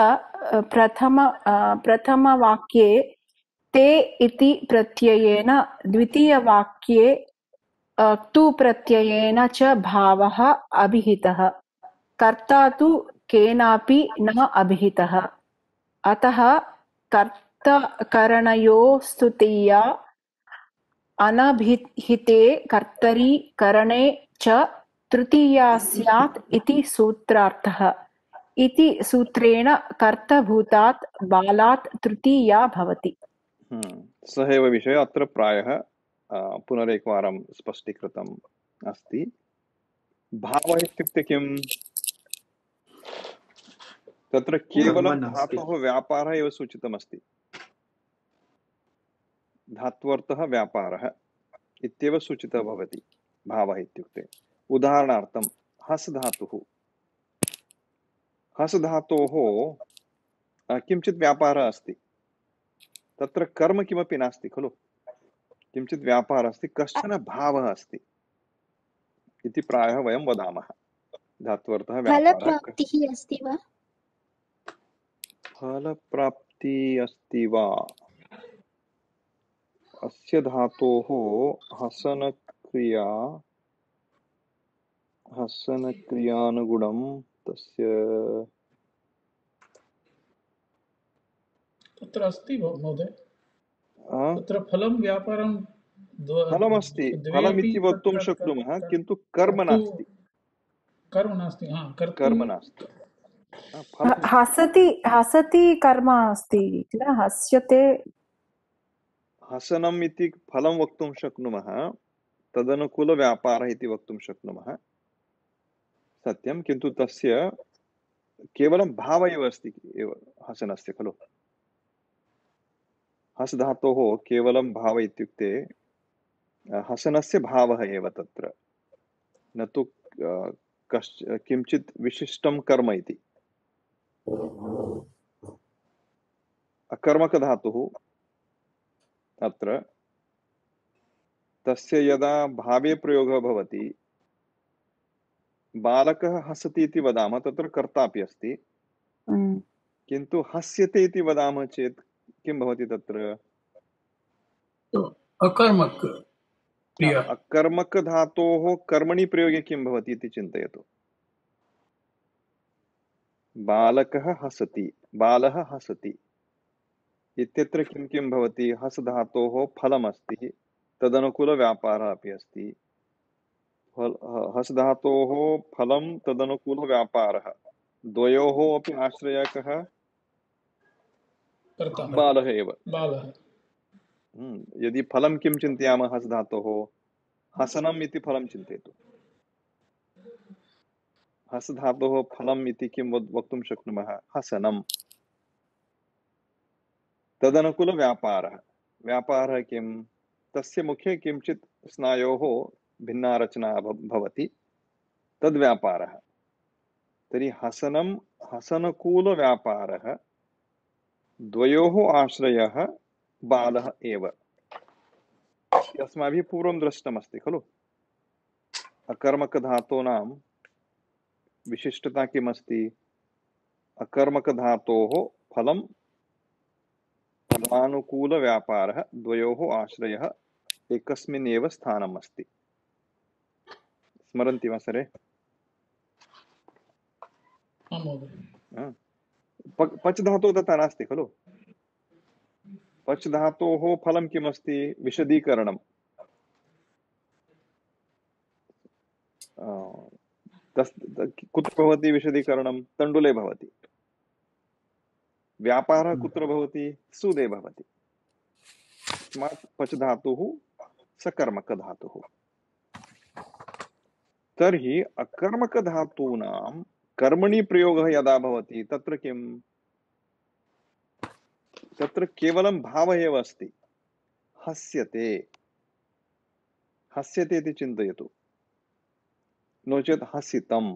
प्रथमवाक्ये ते इति प्रत्ययेन, द्वितीयवाक्ये तु प्रत्ययेन च भावः अभिहितः, कर्ता तु केनापि न अभिहितः। अतः कर्तकरणयोस्तुतीया अनभिहिते कर्तरि करणे च तृतीया स्यात् इति सूत्रार्थः। इति सूत्रेण कर्तभूतात् बालात् तृतीया भवति। सः एव विषयः अत्र प्रायः पुनरेकवारं स्पष्टीकृतम् अस्ति। भावः इत्युक्ते किम्? तत्र केवलं धातोः व्यापारः एव सूचितमस्ति। धात्वर्थः व्यापारः इत्येव सूचितः भवति भावः इत्युक्ते। उदाहरणार्थं हस् धातुः, हस् धातोः किञ्चित् व्यापारः अस्ति, तत्र कर्म किमपि नास्ति खलु, किञ्चित् व्यापारः अस्ति, कश्चन भावः अस्ति इति प्रायः वयं वदामः। धात्वर्थः फलप्राप्तिः अस्ति वा? फलप्राप्तिः अस्ति वा? अस्य धातोः हसनक्रियानुगुणं तस्य तत्र अस्ति महोदय, तत्र फलं व्यापारं फलमस्ति, फलमिति वक्तुं शक्नुमः, किन्तु कर्म नास्ति। कर्म नास्ति, कर्म नास्ति। हसति कर्म अस्ति किल, हस्यते। हसनम् इति फलं वक्तुं शक्नुमः, तदनुकूलव्यापारः इति वक्तुं शक्नुमः, सत्यं। किन्तु तस्य केवलं भावः एव अस्ति एव, हसनस्य खलु। हस् धातोः केवलं भाव इत्युक्ते हसनस्य भावः एव तत्र, न तु किञ्चित् विशिष्टं कर्म इति। अकर्मकधातुः अत्र तस्य यदा भावे प्रयोगः भवति, बालकः हसति इति वदामः, तत्र कर्ता अपि अस्ति, किन्तु हस्यते इति वदामः चेत् किं भवति तत्र? अकर्मक क्रिया। अकर्मक धातोः कर्मणि प्रयोगे किं भवति इति चिन्तयतु। बालकः हसति, बालः हसति इत्यत्र किं किं भवति? हस् धातोः फलमस्ति, तदनुकूलव्यापारः अपि अस्ति। हस् धातोः फलं तदनुकूलव्यापारः, द्वयोः अपि आश्रयकः बालः एव। यदि फलं किं चिन्तयामः हस् धातोः? हसनम् इति फलं चिन्तयतु। हस् धातोः फलम् इति किं वक्तुं शक्नुमः? हसनम्। तदनुकूलव्यापारः, व्यापारः किं? तस्य मुखे किञ्चित् स्नायोः भिन्ना रचना भवति, तद्व्यापारः। तर्हि हसनं हसनकूलव्यापारः, द्वयोः आश्रयः बालः एव। अस्माभिः पूर्वं दृष्टमस्ति खलु। अकर्मकधातूनां विशिष्टता किमस्ति? अकर्मकधातोः फलं फलानुकूलव्यापारः, द्वयोः आश्रयः एकस्मिन् एव स्थानम् अस्ति। स्मरन्ति वा सर्वे? पच् धातुः तथा नास्ति खलु। पच् धातोः फलं किमस्ति? विशदीकरणं। कुत्र भवति विशदीकरणं? तण्डुले भवति। व्यापारः कुत्र भवति? सुदे भवति। तस्मात् पच् धातुः सकर्मकधातुः। तर्हि अकर्मकधातूनां कर्मणि प्रयोगः यदा भवति, तत्र किं? तत्र केवलं भावः एव अस्ति। हस्यते, हस्यते इति चिन्तयतु, नो चेत् हसितं,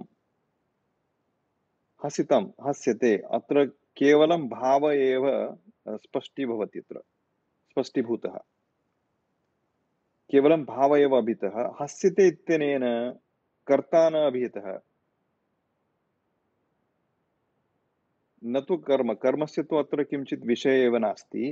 हसितं, हस्यते। अत्र केवलं भाव एव स्पष्टीभवति, अत्र स्पष्टीभूतः, केवलं भाव एव अभितः। हस्यते इत्यनेन कर्ता न अभिहितः, न तु कर्म। कर्मस्य तु अत्र किञ्चित् विषय एव नास्ति।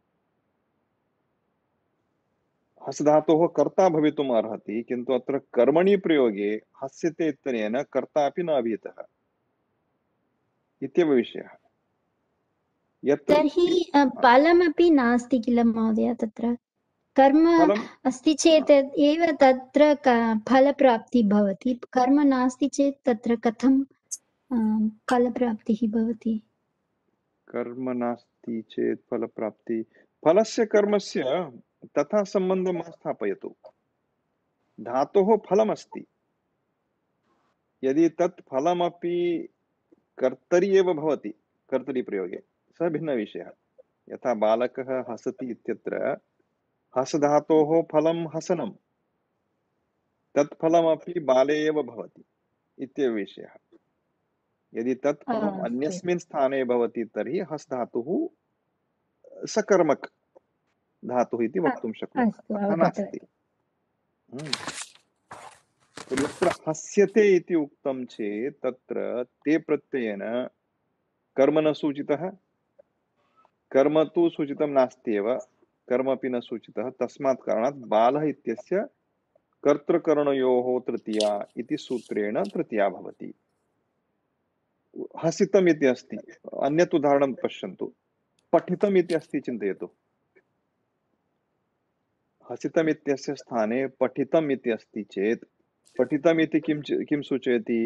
हस् धातोः कर्ता भवितुम् अर्हति, किन्तु अत्र कर्मणि प्रयोगे हस्यते इत्यनेन कर्ता अपि न अभिहितः इत्येव विषयः। तर्हि फलमपि नास्ति किल महोदय? तत्र कर्म अस्ति चेत् एव तत्र फलप्राप्तिः भवति। कर्म नास्ति चेत् तत्र कथं फलप्राप्तिः भवति? कर्म नास्ति चेत् फलप्राप्ति, फलस्य कर्मस्य तथा सम्बन्धं मा स्थापयतु। धातोः फलमस्ति, यदि तत् फलमपि कर्तरि एव भवति, कर्तरि प्रयोगे, सः भिन्नविषयः। यथा बालकः हसति इत्यत्र हस् धातोः फलं हसनं, तत् फलमपि बाले एव भवति इत्येव विषयः। यदि तत् फलम् अन्यस्मिन् स्थाने भवति, तर्हि हस् धातुः सकर्मक धातुः इति वक्तुं शक्नुमः। नास्ति। यत्र हस्यते इति उक्तं चेत् तत्र ते प्रत्ययेन कर्म न सूचितः, कर्म तु सूचितं नास्ति एव, कर्म अपि न सूचितः। तस्मात् कारणात् बालः इत्यस्य कर्तृकरणयोः तृतीया इति सूत्रेण तृतीया भवति। हसितम् इति अस्ति, अन्यत् उदाहरणं पश्यन्तु। पठितम् इति अस्ति, चिन्तयतु। हसितम् इत्यस्य स्थाने पठितम् इति अस्ति चेत् पठितम् इति किं सूचयति?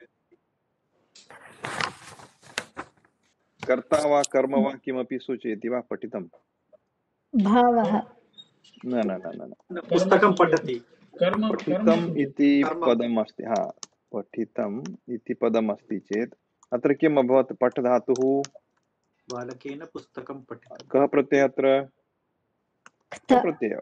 कर्ता वा कर्म वा किमपि सूचयति वा? पठितं भावः न न न न न, पुस्तकं पठति। पठितम् इति पदम् अस्ति। हा, पठितम् इति पदम् अस्ति चेत् अत्र किम् अभवत्? पठ धातुः बालकेन पुस्तकं पठितं। कः प्रत्ययः अत्र? क्त क्त प्रत्ययः,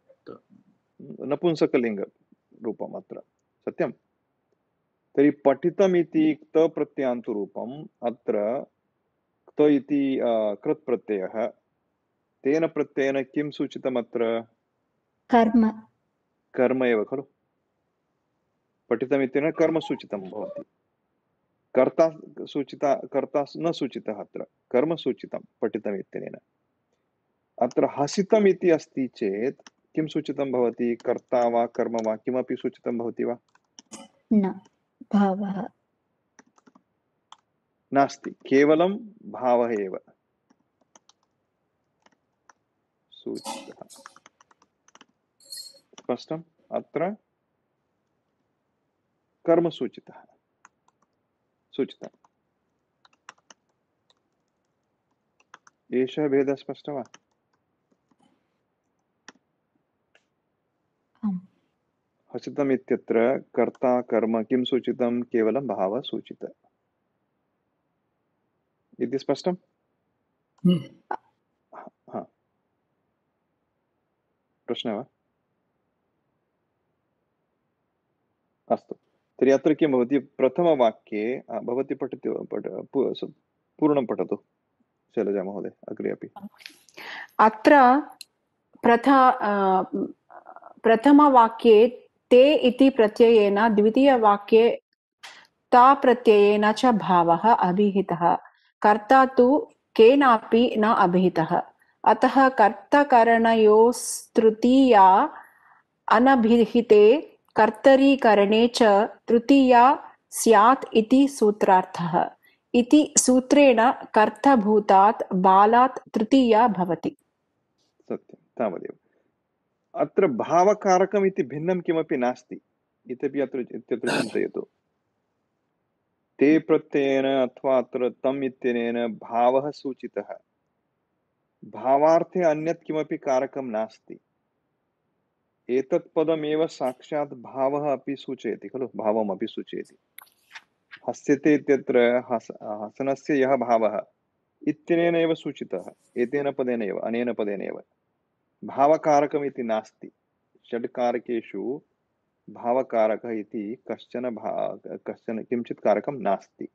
नपुंसकलिङ्गरूपम् अत्र, सत्यं। तर्हि पठितम् इति क्त प्रत्ययान्तरूपम्, अत्र क्त इति कृत् प्रत्ययः, तेन प्रत्ययेन किं सूचितम् अत्र? कर्म कर्म एव खलु। पठितम् इत्यनेन कर्म सूचितं भवति। कर्ता सूचिता, कर्ता न सूचितः, अत्र कर्म सूचितं पठितम् इत्यनेन। अत्र हसितम् इति अस्ति चेत् किं सूचितं भवति? कर्ता वा कर्म वा किमपि सूचितं भवति वा? न भावः नास्ति, केवलं भावः एव सूचितः। स्पष्टम्? अत्र कर्म सूचितः, सूचितम्। एषः भेदः स्पष्टः वा? आम् हसितम् इत्यत्र कर्ता कर्म किं सूचितं? केवलं भावः सूचितः इति स्पष्टम्? हा, प्रश्नः वा? अस्तु, तर्हि अत्र किं भवति? प्रथमवाक्ये भवती पठति, पूर्णं पठतु शैलजा महोदय, अग्रे अपि। अत्र प्रथमवाक्ये ते इति प्रत्ययेन, द्वितीयवाक्ये ता प्रत्ययेन च भावः अभिहितः। कर्ता तु केनापि न अभिहितः। अतः कर्तकरणयोस्तृतीया अनभिहिते कर्तरीकरणे च तृतीया स्यात् इति सूत्रार्थः। इति सूत्रेण कर्थभूतात् बालात् तृतीया भवति। सत्यं, तावदेव। अत्र भावकारकम् इति भिन्नं किमपि नास्ति इत्यपि इत्यत्र चिन्तयतु। ते प्रत्ययेन अथवा अत्र तम् इत्यनेन भावः सूचितः, भावार्थे अन्यत् किमपि कारकं नास्ति। एतत् पदमेव साक्षात् भावः अपि सूचयति खलु, भावमपि सूचयति। हस्यते इत्यत्र हसनस्य यः भावः इत्यनेन एव सूचितः, एतेन पदेन एव, अनेन पदेन एव। भावकारकम् इति नास्ति। षड्कारकेषु भावकारकः इति कश्चन किंचित् कारकं नास्ति।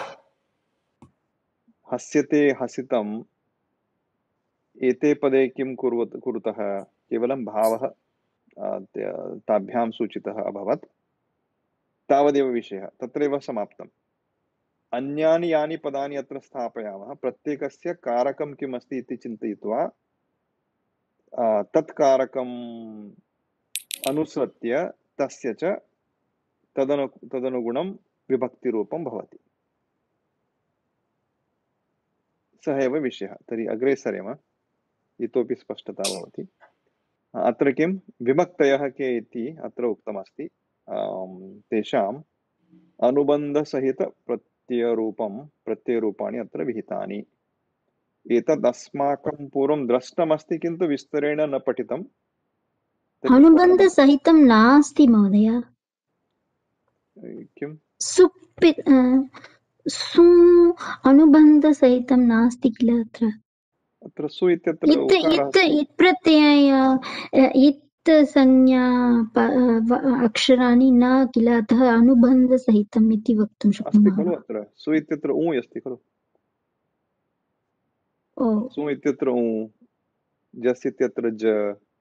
हस्यते, हसितम्, एते पदे किं कुरुतः? केवलं भावः ताभ्यां सूचितः अभवत्, तावदेव विषयः, तत्रैव समाप्तम्। अन्यानि यानि पदानि अत्र स्थापयामः, प्रत्येकस्य कारकं किम् अस्ति इति चिन्तयित्वा तत् कारकम् अनुसृत्य तस्य च तदनुगुणं विभक्तिरूपं भवति। सः एव विषयः। तर्हि अग्रे सरेम, इतोपि स्पष्टता भवति। अत्र किं विभक्तयः के इति अत्र उक्तमस्ति। तेषाम् प्रत्ययरूपाणि अत्र विहितानि। एतद् अस्माकं पूर्वं दृष्टमस्ति, किन्तु विस्तरेण न पठितं। अनुबन्धसहितं नास्ति महोदय। किं सु अनुबन्धसहितं नास्ति किल अत्र? अत्र सु इत्यत्र इत् प्रत्यय इत् संज्ञा अक्षराणि न किल, अतः अनुबन्धसहितम् इति वक्तुं अस्ति खलु। शक्नुमः। अत्र सु इत्यत्र उ अस्ति खलु। सु इत्यत्र उ, जस् इत्यत्र ज,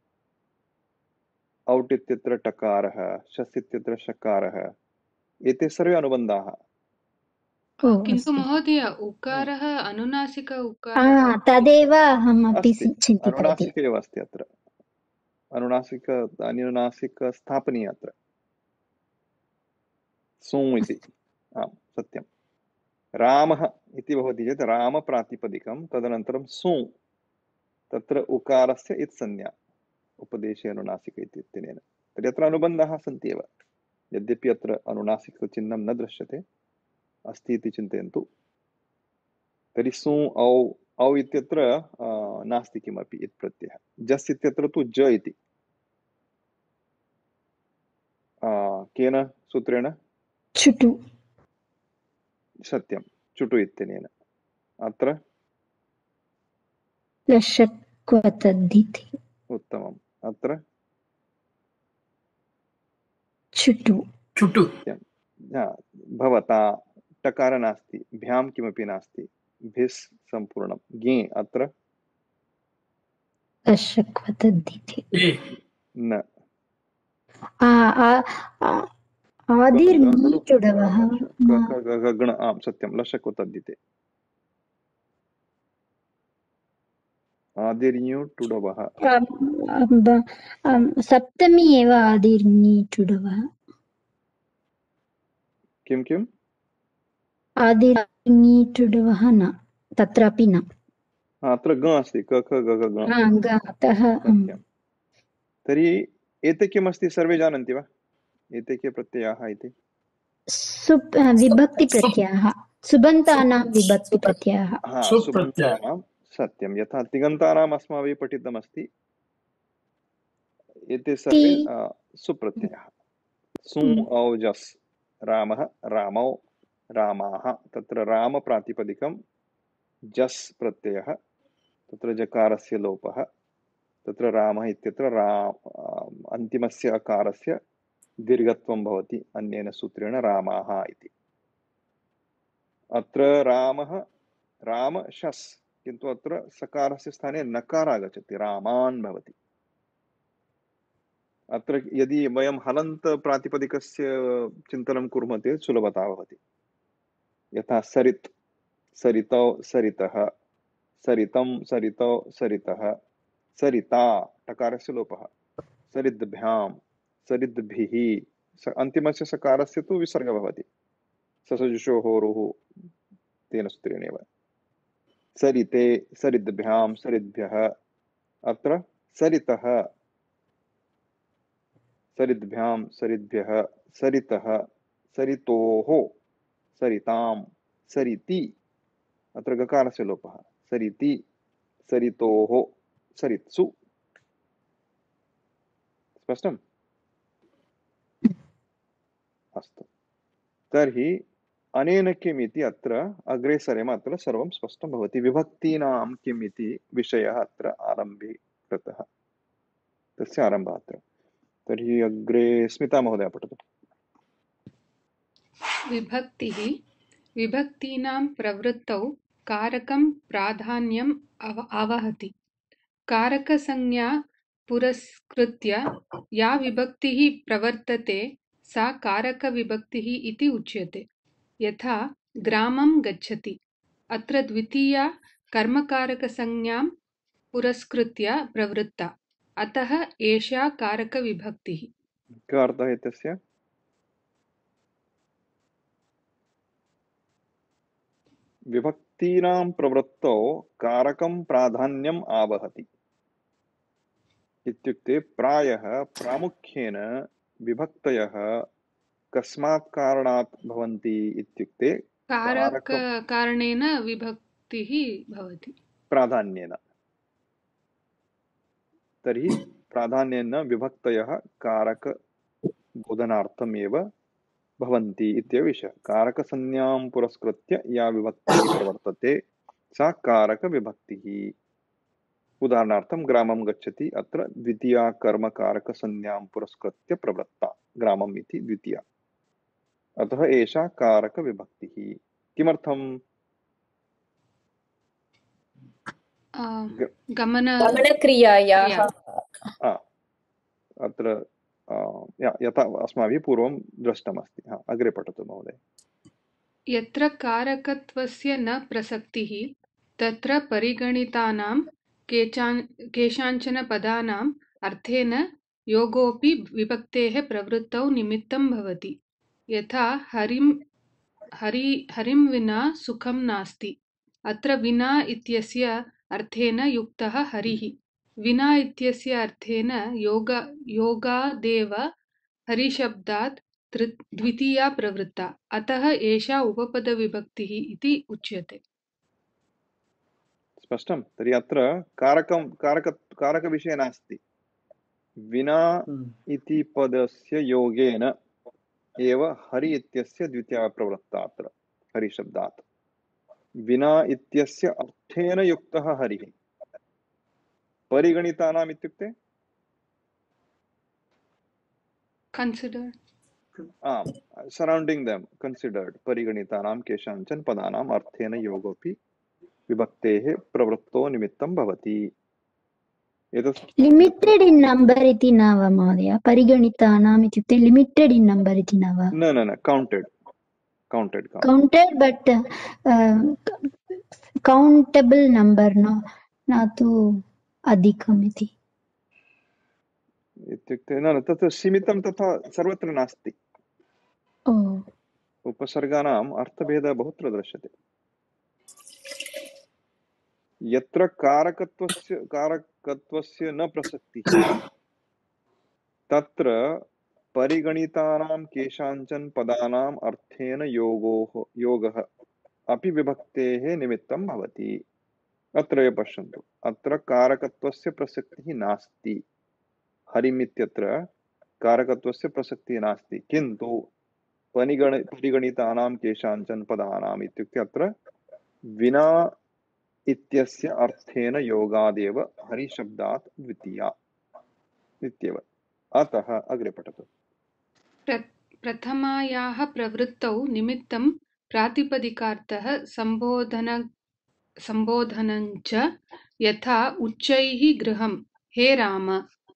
औट् इत्यत्र टकारः, शस् इत्यत्र शकारः, एते सर्वे अनुबन्धाः। किन्तु महोदय उकारः अनुनासिक उकारः तदेव अहमपि चिन्तितवती। अनुनासिक एव अस्ति अत्र, अनुनासिक स्थापनीय अत्र सु इति। आम्, सत्यं। रामः इति भवति चेत् रामप्रातिपदिकं, तदनन्तरं सु, तत्र उकारस्य इत्संज्ञा, उपदेशे अनुनासिक इत्यनेन। तर्हि अत्र अनुबन्धाः सन्ति एव, यद्यपि अत्र अनुनासिकचिह्नं न दृश्यते, अस्ति इति चिन्तयन्तु। तर्हि सु औ इत्यत्र नास्ति किमपि इत् प्रत्ययः। जस् इत्यत्र तु ज इति, केन सूत्रेण? चुटु। सत्यं, चुटु इत्यनेन। अत्र लशक्वतद्धिते उत्तमम्। अत्र चुटु चुटु सत्यं। भवता टकार नास्ति, भ्यां किमपि नास्ति, भिस् सम्पूर्णं। ज्ञे अत्र लशक्वतद्धिते ए न आदिर्नीचुडवः गण आम् सत्यं लशक्व तद्धिते आदिर्न्यु टुडवः सप्तमी एव आदिर्नीचुडवः किं किम् आदिर्नीचुडवः न तत्रापि न अत्र ग अस्ति क ख ग घ ग अतः सत्यं। तर्हि एते किमस्ति सर्वे जानन्ति वा एते के प्रत्ययाः इति विभक्तिप्रत्ययः सुबन्तानां विभक्तिप्रत्ययः सुप्रत्यय सुबन्तानां सत्यं। यथा तिङन्तानाम् अस्माभिः पठितमस्ति एते सर्वे सुप्रत्ययः। सु औजस् रामः रामौ रामाः तत्र राम प्रातिपदिकं जस् प्रत्ययः तत्र जकारस्य लोपः तत्र रामः इत्यत्र अन्तिमस्य अकारस्य दीर्घत्वं भवति अन्येन सूत्रेण रामाः इति। अत्र रामः रामशस् किन्तु अत्र सकारस्य स्थाने नकार आगच्छति रामान् भवति। अत्र यदि वयं हलन्त प्रातिपदिकस्य चिन्तनं कुर्मः चेत् सुलभता भवति। यथा सरित् सरितौ सरितः सरितं सरितौ सरितः सरिता टकारस्य लोपः सरिद्भ्यां सरिद्भिः अन्तिमस्य सकारस्य तु विसर्गः भवति ससजुषोः रुः तेन सूत्रेणेव सरिते सरिद्भ्यां सरिद्भ्यः अत्र सरितः सरिद्भ्यां सरिद्भ्यः सरितः सरितोः सरितां सरिति अत्र गकारस्य लोपः सरिति सरितोः सरित्सु। स्पष्टम्? अस्तु तर्हि अनेन किम् इति अत्र अग्रे सरेम अत्र सर्वं स्पष्टं भवति। विभक्तीनां किम् इति विषयः अत्र आरम्भे कृतः तस्य आरम्भः अत्र। तर्हि अग्रे स्मिता महोदया पठतु। विभक्तिः विभक्तीनां प्रवृत्तौ कारकं प्राधान्यम् आवहति। कारकसंज्ञा पुरस्कृत्य या विभक्तिः प्रवर्तते सा कारकविभक्तिः इति उच्यते। यथा ग्रामं गच्छति अत्र द्वितीया कर्मकारकसंज्ञां पुरस्कृत्य प्रवृत्ता अतः एषा कारकविभक्तिः। कः अर्थः एतस्य? विभक्तीनां प्रवृत्तौ कारकं प्राधान्यम् आवहति इत्युक्ते प्रायः प्रामुख्येन विभक्तयः कस्मात् कारणात् भवन्ति इत्युक्ते कारणेन विभक्तिः भवति प्राधान्येन। तर्हि प्राधान्येन विभक्तयः कारकबोधनार्थमेव भवन्ति इत्येव विषयः। कारकसंज्ञां पुरस्कृत्य या विभक्तिः प्रवर्तते सा कारकविभक्तिः। उदाहरणार्थं ग्रामं गच्छति अत्र द्वितीया कर्मकारकसंज्ञां पुरस्कृत्य प्रवृत्ता ग्रामम् इति द्वितीया अतः एषा कारकविभक्तिः। किमर्थम्? गमनक्रियायाः अत्र यथा अस्माभिः पूर्वं दृष्टमस्ति। अग्रे पठतु महोदय। यत्र कारकत्वस्य न प्रसक्तिः तत्र परिगणितानां केषाञ्चन पदानाम् अर्थेन योगोऽपि विभक्तेः प्रवृत्तौ निमित्तं भवति। यथा हरिं विना सुखं नास्ति अत्र विना इत्यस्य अर्थेन युक्तः हरिः विना इत्यस्य अर्थेन योगादेव हरिशब्दात् द्वितीया प्रवृत्ता अतः एषा उपपदविभक्तिः इति उच्यते। स्पष्टं? तर्हि अत्र कारकविषये नास्ति। विना इति पदस्य योगेन एव हरि इत्यस्य द्वितीया प्रवृत्ता अत्र हरिशब्दात्। विना इत्यस्य अर्थेन युक्तः हरिः परिगणितानाम् इत्युक्ते consider आम् सराउण्डिङ्ग् देम् कन्सिडर्ड् परिगणितानां केषाञ्चन पदानाम् अर्थेन योगोऽपि विभक्तेः प्रवृत्तो निमित्तं भवति। एतत् लिमिटेड् इन् नम्बर् इति न वा महोदय? परिगणितानाम् इत्युक्ते लिमिटेड् इन् नम्बर् इति न वा? न कौण्टेड् कौण्टेड् बट् कौण्टेबल् नम्बर् न तु अधिकम् इति। इत्युक्ते न तत् सीमितं तथा सर्वत्र नास्ति। उपसर्गाणाम् अर्थभेदः बहुत्र दृश्यते। यत्र कारकत्वस्य न प्रसक्तिः तत्र परिगणितानां केषाञ्चन पदानाम् अर्थेन योगः अपि विभक्तेः निमित्तं भवति। अत्र पश्यन्तु, अत्र कारकत्वस्य प्रसक्तिः नास्ति। हरिमित्यत्र कारकत्वस्य प्रसक्तिः नास्ति, किन्तु परिगणितानां केषाञ्चन पदानाम् इत्युक्ते अत्र विना इत्यस्य अर्थेन योगादेव हरिशब्दात् द्वितीया इत्येव। अतः अग्रे पठतु। प्रथमायाः प्रवृत्तौ निमित्तं प्रातिपदिकार्थः सम्बोधनञ्च यथा उच्चैः गृहं हे राम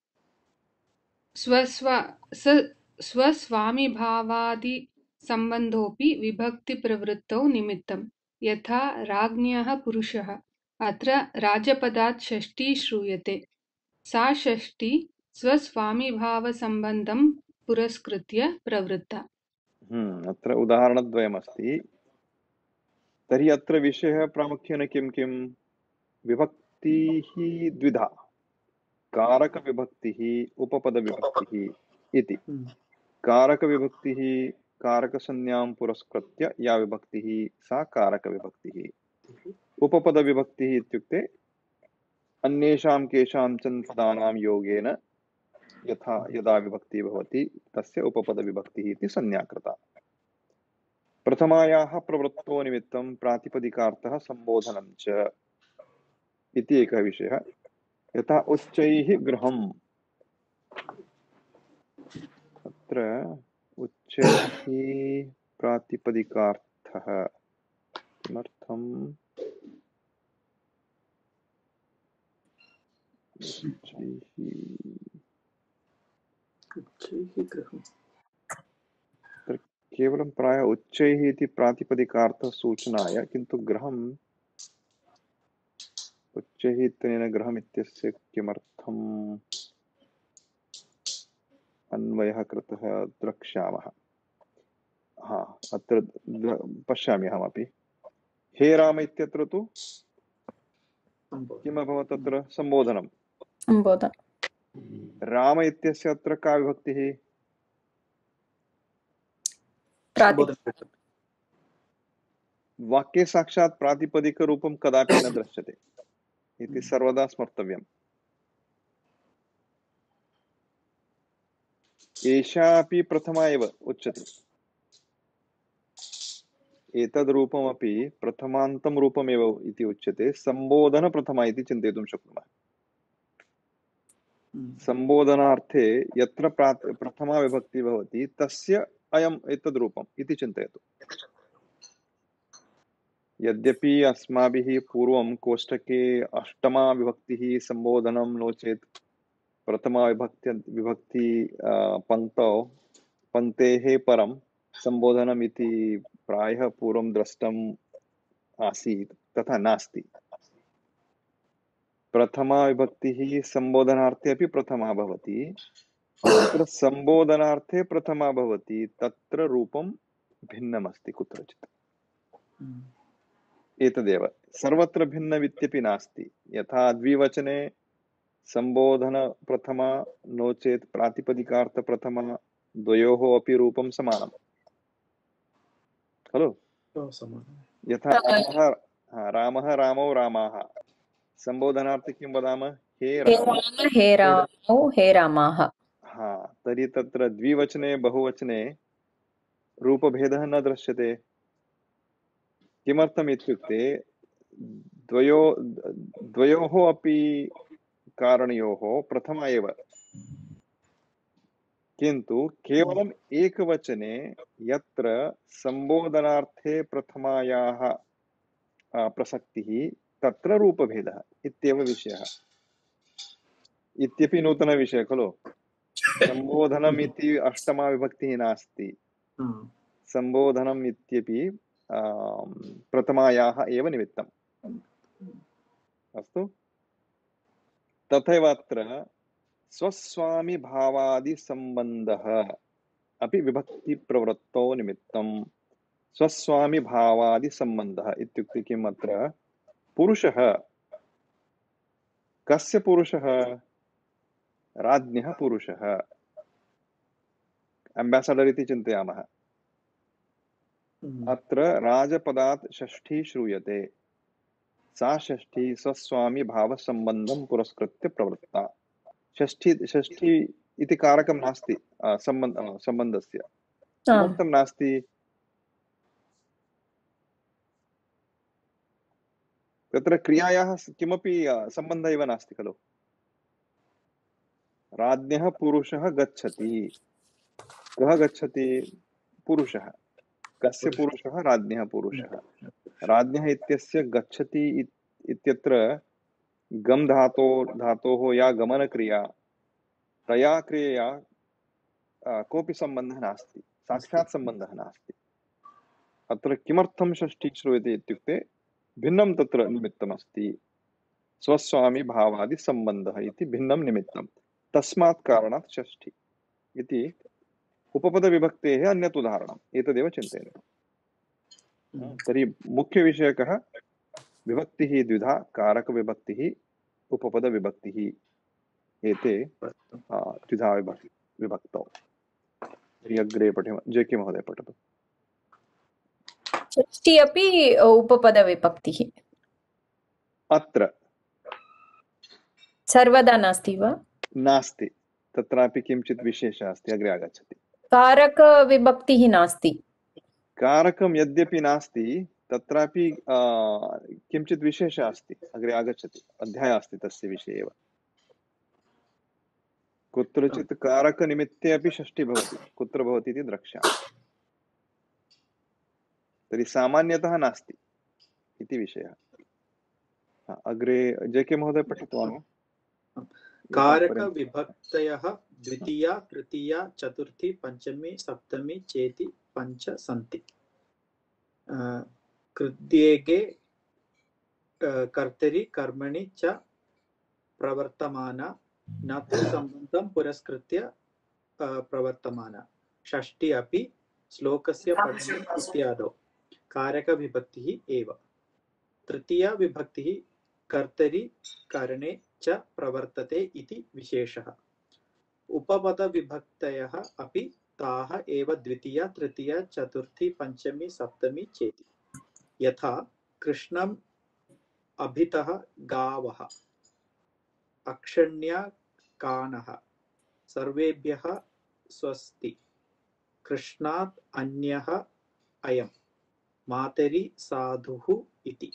स्वस्वामिभावादिसम्बन्धोऽपि विभक्तिप्रवृत्तौ निमित्तं यथा राज्ञः पुरुषः। अत्र राजपदात् षष्ठी श्रूयते। सा षष्ठी स्वस्वामिभावसम्बन्धं पुरस्कृत्य प्रवृत्ता। अत्र उदाहरणद्वयमस्ति। तर्हि अत्र विषयः प्रामुख्येन किं विभक्तिः द्विधा, कारकविभक्तिः उपपदविभक्तिः इति। कारकविभक्तिः कारकसंज्ञां पुरस्कृत्य या विभक्तिः सा कारकविभक्तिः। उपपदविभक्तिः इत्युक्ते अन्येषां केषाञ्चन पदानां योगेन यदा विभक्तिः भवति तस्य उपपदविभक्तिः इति संज्ञा कृता। प्रथमायाः प्रवृत्तो निमित्तं प्रातिपदिकार्थः सम्बोधनं च इति एकः विषयः। यथा उच्चैः गृहम्, अत्र उच्चैः प्रातिपदिकार्थः किमर्थम्? केवलं प्रायः उच्चैः इति प्रातिपदिकार्थसूचनाय, किन्तु गृहम् उच्चैः इत्यनेन गृहम् इत्यस्य किमर्थम् अन्वयः कृतः द्रक्ष्यामः। अत्र पश्यामि अहमपि। हे राम इत्यत्र तु किम् अभवत्? अत्र सम्बोधनं। राम इत्यस्य अत्र का विभक्तिः? वाक्ये साक्षात् प्रातिपदिकरूपं कदापि न दृश्यते इति सर्वदा स्मर्तव्यम्। एषा अपि प्रथमा एव उच्यते। एतद् रूपमपि प्रथमान्तं रूपमेव इति उच्यते। सम्बोधनप्रथमा इति चिन्तयितुं शक्नुमः। सम्बोधनार्थे यत्र प्रथमा विभक्तिः भवति तस्य अयम् एतद् रूपम् इति चिन्तयतु। यद्यपि अस्माभिः पूर्वं कोष्टके अष्टमा विभक्तिः सम्बोधनं नो चेत् प्रथमा विभक्ति पङ्क्तेः परं सम्बोधनम् इति प्रायः पूर्वं दृष्टम् आसीत्, तथा नास्ति। प्रथमा विभक्तिः सम्बोधनार्थे अपि प्रथमा भवति। तत्र सम्बोधनार्थे प्रथमा भवति, तत्र रूपं भिन्नमस्ति कुत्रचित्। एतदेव सर्वत्र भिन्नमित्यपि नास्ति। यथा द्विवचने सम्बोधन प्रथमा नो चेत् प्रातिपदिकार्थ प्रथमा, द्वयोः अपि रूपं समानम् खलु। यथा रामः रामौ रामाः, सम्बोधनार्थे किं वदामः? हे रामौ हे रामाः। तर्हि तत्र द्विवचने बहुवचने रूपभेदः न दृश्यते। किमर्थम् इत्युक्ते द्वयोः अपि कारणयोः प्रथमा एव, किन्तु केवलम् एकवचने यत्र संबोधनार्थे प्रथमायाः प्रसक्तिः तत्र रूपभेदः इत्येव विषयः। इत्यपि नूतनविषयः खलु। संबोधनम् इति अष्टमा विभक्तिः नास्ति, संबोधनम् इत्यपि प्रथमायाः एव निमित्तम्। अस्तु, तथैव अत्र स्वस्वामी भावादि संबंधः अपि विभक्ति प्रवृत्तौ निमित्तं। स्वस्वामी भावादि संबंधः इत्युक्ते किम्? अत्र पुरुषः, कस्य पुरुषः? राज्ञः पुरुषः, एम्बेसडर् इति चिन्तयामः। अत्र राजपदात् षष्ठी श्रूयते, सा षष्ठी स्वस्वामी भाव संबंधं पुरस्कृत्य प्रवृत्ता। षष्ठी इति कारकं नास्ति संबंधस्य। किमर्थं नास्ति? तत्र क्रियायाः किमपि सम्बन्धः एव नास्ति खलु। राज्ञः पुरुषः गच्छति, कः गच्छति? पुरुषः। कस्य पुरुषः? राज्ञः पुरुषः। राज्ञः इत्यस्य गच्छति इत्यत्र गम धातोः या गमनक्रिया, तया क्रियया कोऽपि सम्बन्धः नास्ति, साक्षात् सम्बन्धः नास्ति। अत्र किमर्थं षष्ठी श्रूयते इत्युक्ते भिन्नं तत्र निमित्तमस्ति। स्वस्वामी भावादि सम्बन्धः इति भिन्नं निमित्तं, तस्मात् कारणात् षष्ठी इति उपपदविभक्तेः अन्यत् उदाहरणम्। एतदेव चिन्तयन्तु। तर्हि मुख्यविषयकः विभक्तिः द्विधा, कारकविभक्तिः, उपपदविभक्तिः, एते द्विधा विभक्तौ। तर्हि अग्रे पठेम। जे.के. महोदय पठतु। षष्ठी अपि उपपदविभक्तिः अत्र सर्वदा नास्ति वा? नास्ति, तत्रापि किञ्चित् विशेषः अस्ति, अग्रे आगच्छति। कारकविभक्तिः नास्ति। कारकं यद्यपि नास्ति, तत्रापि किञ्चित् विशेषः अस्ति, अग्रे आगच्छति। अध्यायः अस्ति तस्य विषये एव। कुत्रचित् कारकनिमित्ते अपि षष्ठी भवति, कुत्र भवति इति द्रक्ष्यामः। तर्हि सामान्यतः नास्ति इति विषयः। अग्रे जे.के. महोदय पठितवान् वा? कारकविभक्तयः द्वितीया, तृतीया, चतुर्थी, पञ्चमी, सप्तमी चेति पञ्च सन्ति। कृद्येगे कर्तरि कर्मणि च प्रवर्तमाना, न तु सम्बन्धं पुरस्कृत्य प्रवर्तमाना। षष्ठी अपि श्लोकस्य पठने इत्यादौ कारकविभक्तिः एव। तृतीया विभक्तिः कर्तरि करणे च प्रवर्तते इति विशेषः। उपपदविभक्तयः अपि ताः एव द्वितीया, तृतीया, चतुर्थी, पञ्चमी, सप्तमी चेति। यथा कृष्णम् अभितः गावः, अक्षण्या कानः, सर्वेभ्यः स्वस्ति, कृष्णात् अन्यः अयं, मातरि साधुः इति।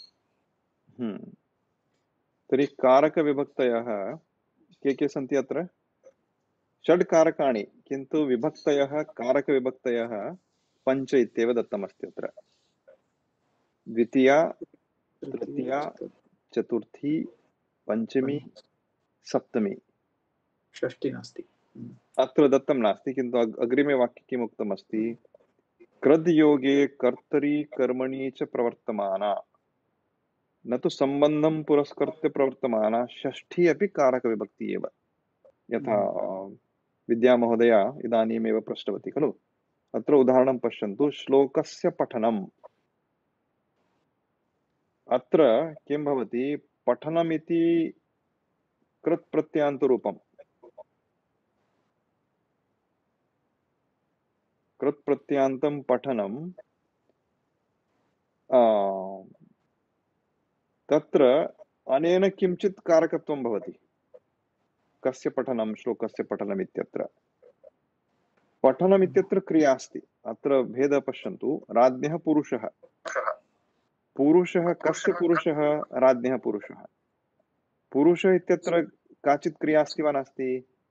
तर्हि कारकविभक्तयः के सन्ति अत्र? षड् कारकाणि, किन्तु विभक्तयः, कारकविभक्तयः पञ्च इत्येव दत्तमस्ति अत्र। द्वितीया, तृतीया, चतुर्थी, पञ्चमी, सप्तमी। षष्ठी नास्ति, अत्र दत्तं नास्ति, किन्तु अग्रिमे वाक्ये किम् उक्तमस्ति? कृद्योगे कर्तरि कर्मणि च प्रवर्तमाना, न तु सम्बन्धं पुरस्कृत्य प्रवर्तमाना। षष्ठी अपि कारकविभक्ति एव। यथा विद्यामहोदया इदानीमेव पृष्टवती खलु। अत्र उदाहरणं पश्यन्तु। श्लोकस्य पठनम्, अत्र किं भवति? पठनमिति कृत् प्रत्ययान्तरूपम्। कृत् प्रत्ययान्तं पठनं, तत्र अनेन किञ्चित् कारकत्वं भवति। कस्य पठनं? श्लोकस्य पठनम् इत्यत्र। पठनम् इत्यत्र क्रिया अस्ति। अत्र भेदः पश्यन्तु। राज्ञः पुरुषः, पुरुषः कस्य पुरुषः? राज्ञः पुरुषः। पुरुषः इत्यत्र काचित् क्रिया अस्ति वा नास्ति?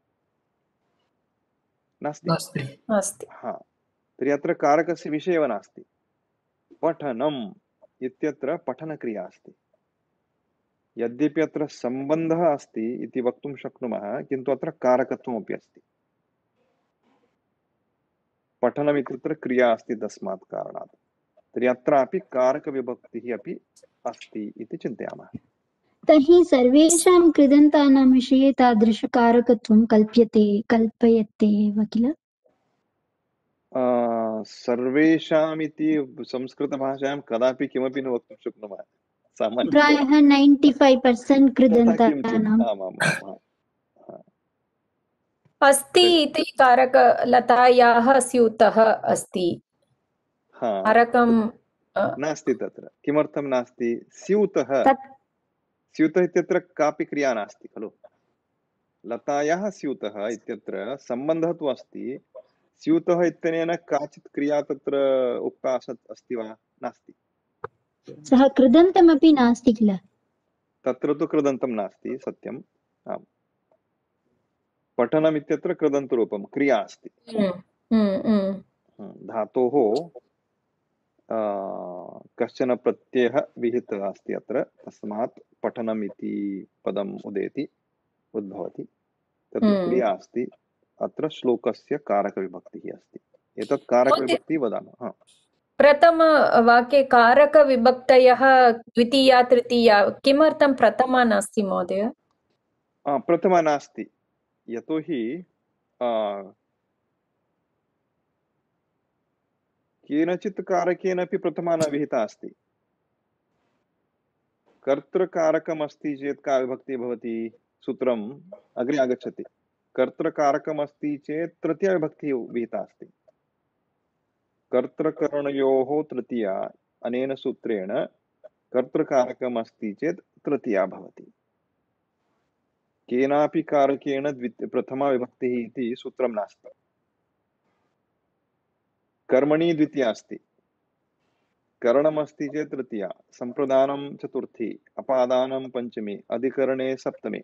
नास्ति। नास्ति। नास्ति। हा, तर्हि अत्र कारकस्य विषये एव नास्ति। पठनम् इत्यत्र पठनक्रिया अस्ति। यद्यपि अत्र सम्बन्धः अस्ति इति वक्तुं शक्नुमः, किन्तु अत्र कारकत्वमपि अस्ति। पठनम् इत्यत्र क्रिया अस्ति तस्मात् कारणात्, तर्हि अत्रापि कारकविभक्तिः अपि अस्ति इति चिन्तयामः। तर्हि सर्वेषां कृदन्तानां विषये तादृशकारकत्वं कल्पयते एव किल? सर्वेषाम् इति संस्कृतभाषायां कदापि किमपि न वक्तुं शक्नुमः सामान्यतया। प्रायः 95% कृदन्तानाम्। अस्ति इति कारकलतायाः स्यूतः अस्ति। कारकं नास्ति तत्र। किमर्थं नास्ति? स्यूतः इत्यत्र कापि क्रिया नास्ति खलु। लतायाः स्यूतः इत्यत्र सम्बन्धः तु अस्ति। स्यूतः इत्यनेन काचित् क्रिया तत्र उक्ता अस्ति वा? नास्ति। सः कृदन्तमपि नास्ति किल? तत्र तु कृदन्तं नास्ति, सत्यम्। आम्, पठनम् इत्यत्र कृदन्तरूपं क्रिया अस्ति। धातोः कश्चन प्रत्ययः विहितः अस्ति अत्र, तस्मात् पठनम् इति पदम् उदेति उद्भवति। तत्र क्रिया अस्ति। अत्र श्लोकस्य कारकविभक्तिः अस्ति। एतत् कारकविभक्तिः वदामः। प्रथमवाक्ये कारकविभक्तयः द्वितीया तृतीया, किमर्थं प्रथमा नास्ति महोदय? प्रथमा नास्ति यतोहि केनचित् कारकेन अपि प्रथमा न विहिता अस्ति। कर्तृकारकम् अस्ति चेत् का विभक्तिः भवति? सूत्रम् अग्रे आगच्छति। कर्तृकारकम् अस्ति चेत् तृतीया विभक्तिः विहिता अस्ति। कर्तृकरणयोः तृतीया, अनेन सूत्रेण कर्तृकारकम् अस्ति चेत् तृतीया भवति। केनापि कारकेण प्रथमा विभक्तिः इति सूत्रं नास्ति। कर्मणि द्वितीया अस्ति, करणम् अस्ति चेत् तृतीया, सम्प्रदानं चतुर्थी, अपादानं पञ्चमी, अधिकरणे सप्तमी।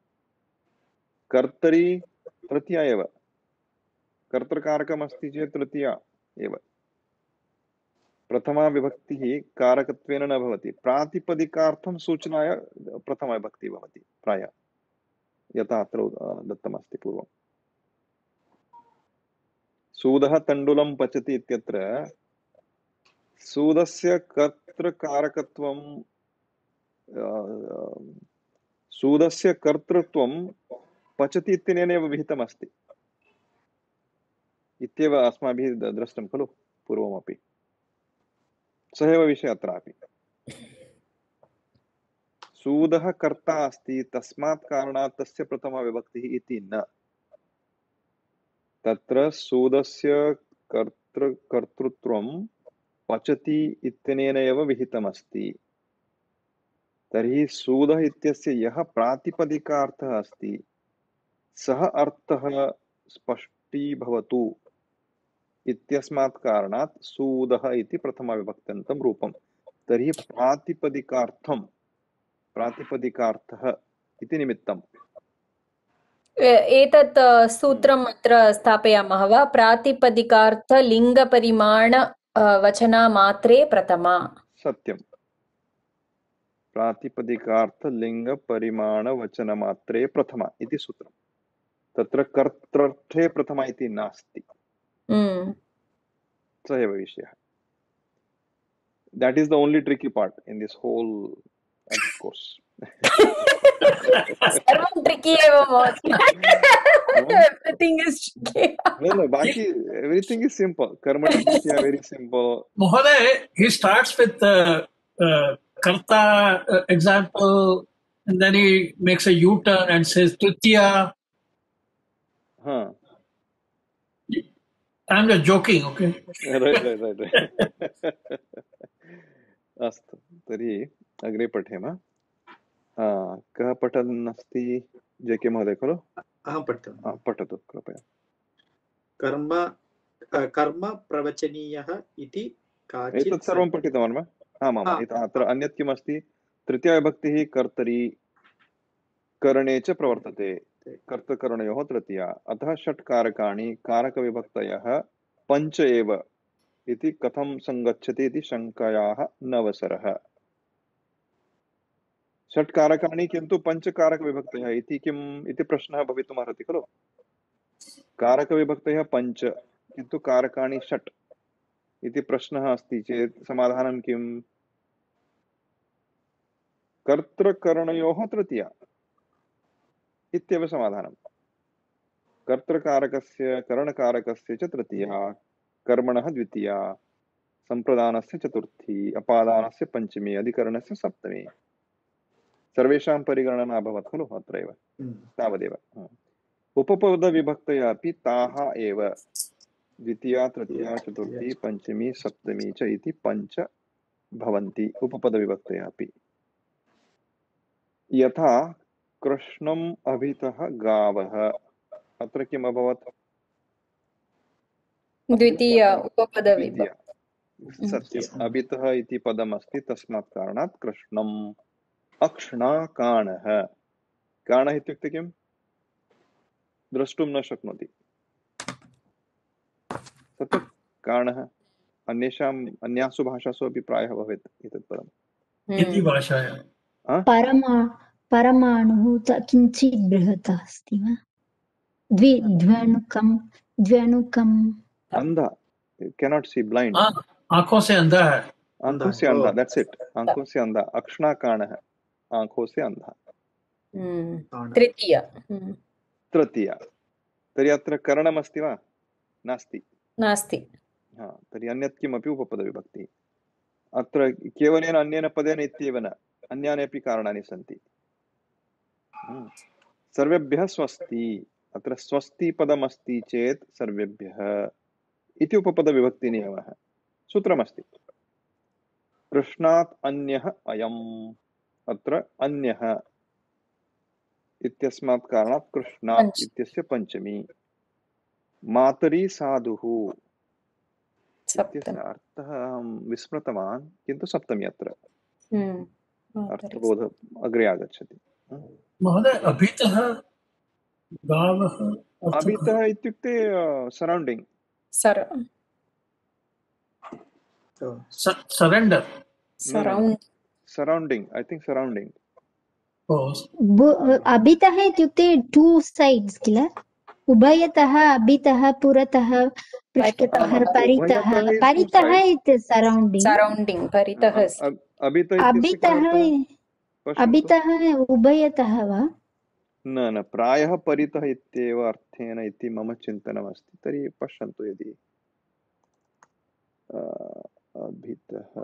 कर्तरि तृतीया एव, कर्तृकारकम् अस्ति चेत् तृतीया एव। प्रथमा विभक्तिः कारकत्वेन न भवति। प्रातिपदिकार्थं सूचनाय प्रथमा विभक्तिः भवति प्रायः, यथा अत्र दत्तमस्ति पूर्वं। सूदः तण्डुलं पचति इत्यत्र सूदस्य कर्तृकारकत्वं, सूदस्य कर्तृत्वं पचति इत्यनेनैव विहितमस्ति इत्येव अस्माभिः दृष्टं खलु पूर्वमपि। सः एव विषयः अत्रापि। सूदः कर्ता अस्ति, तस्मात् कारणात् तस्य प्रथमा विभक्तिः इति न। तत्र सूदस्य कर्तृत्वं पचति इत्यनेन एव विहितमस्ति। तर्हि सूदः इत्यस्य यः प्रातिपदिकार्थः अस्ति सः अर्थः स्पष्टीभवतु इत्यस्मात् कारणात् सूदः इति प्रथमाविभक्त्यन्तं रूपं। तर्हि प्रातिपदिकार्थः इति निमित्तम्। एतत् सूत्रम् अत्र स्थापयामः वा? प्रातिपदिकार्थ लिङ्गपरिमाण वचनमात्रे प्रथमा। सत्यं, प्रातिपदिकार्थ लिङ्गपरिमाण वचनमात्रे प्रथमा इति सूत्रं। तत्र कर्तृर्थे प्रथमा इति नास्ति। स एव विषयः। That is the only tricky part in this whole course. सर्वं tricky एव महोदय। Everything is tricky. No, baki everything is simple. Karmani Ditya very simple. Mohoday, he starts with karta example, and then he makes a U-turn and says Tritiya. I'm just joking, okay? Right. अस्तु, तर्हि अग्रे पठेम। कः पठन् अस्ति? जेके महोदय खलु? अहं पठामि। पठतु कृपया। कर्म प्रवचनीयः इति काचित्। एतत् सर्वं पठितवान् वा? आमाम्। अत्र अन्यत् किम् अस्ति? तृतीया विभक्तिः कर्तरि, करणे च प्रवर्तते कर्तकरणयोः तृतीया अतः षट् कारकाणि कारकविभक्तयः पञ्च एव इति कथं संगच्छति इति शङ्कायाः नवसरः षट् कारकाणि किन्तु पञ्चकारकविभक्तयः इति किम् इति प्रश्नः भवितुमर्हति खलु कारकविभक्तयः पञ्च किन्तु कारकाणि षट् इति प्रश्नः अस्ति चेत् समाधानं किम् कर्तृकरणयोः तृतीया इत्येव समाधानं कर्तृकारकस्य करणकारकस्य च तृतीया कर्मणः द्वितीया सम्प्रदानस्य चतुर्थी अपादानस्य पञ्चमी अधिकरणस्य सप्तमी सर्वेषां परिगणना अभवत् खलु अत्रैव तावदेव उपपदविभक्तयः अपि ताः एव द्वितीया तृतीया चतुर्थी पञ्चमी सप्तमी च इति पञ्च भवन्ति उपपदविभक्तयः अपि यथा कृष्णम् अभितः गावः अत्र किम् अभवत् द्वितीय उपपदविभक्ति द्वितीया सत्यम् अभितः इति पदम् अस्ति तस्मात् कारणात् कृष्णम् अक्ष्णाकाणः काणः इत्युक्ते किम् द्रष्टुं न शक्नोति सत्यं काणः अन्यासु भाषासु अपि प्रायः भवेत् एतत् पदम् हिन्दी भाषायां परमाणुः किञ्चित् बृहतः अस्ति वा द्व्यणुकम् अंधा cannot see blind आंखों से अंधा है आंखों से अंधा that's it आंखों से अंधा अक्ष्णाकाणः आंखों से अंधा तृतीय तृतीया तर्हि अत्र करणमस्ति वा नास्ति नास्ति तर्हि अन्यत् किमपि उपपदविभक्तिः अत्र केवलेन अन्येन पदेन इत्येव न अन्यानि अपि कारणानि सन्ति सर्वेभ्यः स्वस्ति अत्र स्वस्ति पदमस्ति चेत् सर्वेभ्यः इति उपपदविभक्तिनियमः सूत्रमस्ति कृष्णात् अन्यः अयम् अत्र अन्यः इत्यस्मात् कारणात् कृष्णात् इत्यस्य पञ्चमी मातरी साधुः इत्यस्य अर्थः अहं विस्मृतवान् किन्तु सप्तमी अत्र अर्थबोध अग्रे आगच्छति महोदय अभितः गावः अभितः इत्युक्ते surrounding surrender surrounding I think surrounding अभितः इत्युक्ते टू सैड्स् किल उभयतः अभितः पुरतः पृष्ठतः परितः इति सराउण्डिङ्ग् परितः अभितः उभयतः वा न प्रायः परितः इत्येव अर्थेन इति मम चिन्तनमस्ति तर्हि पश्यन्तु यदि अभितः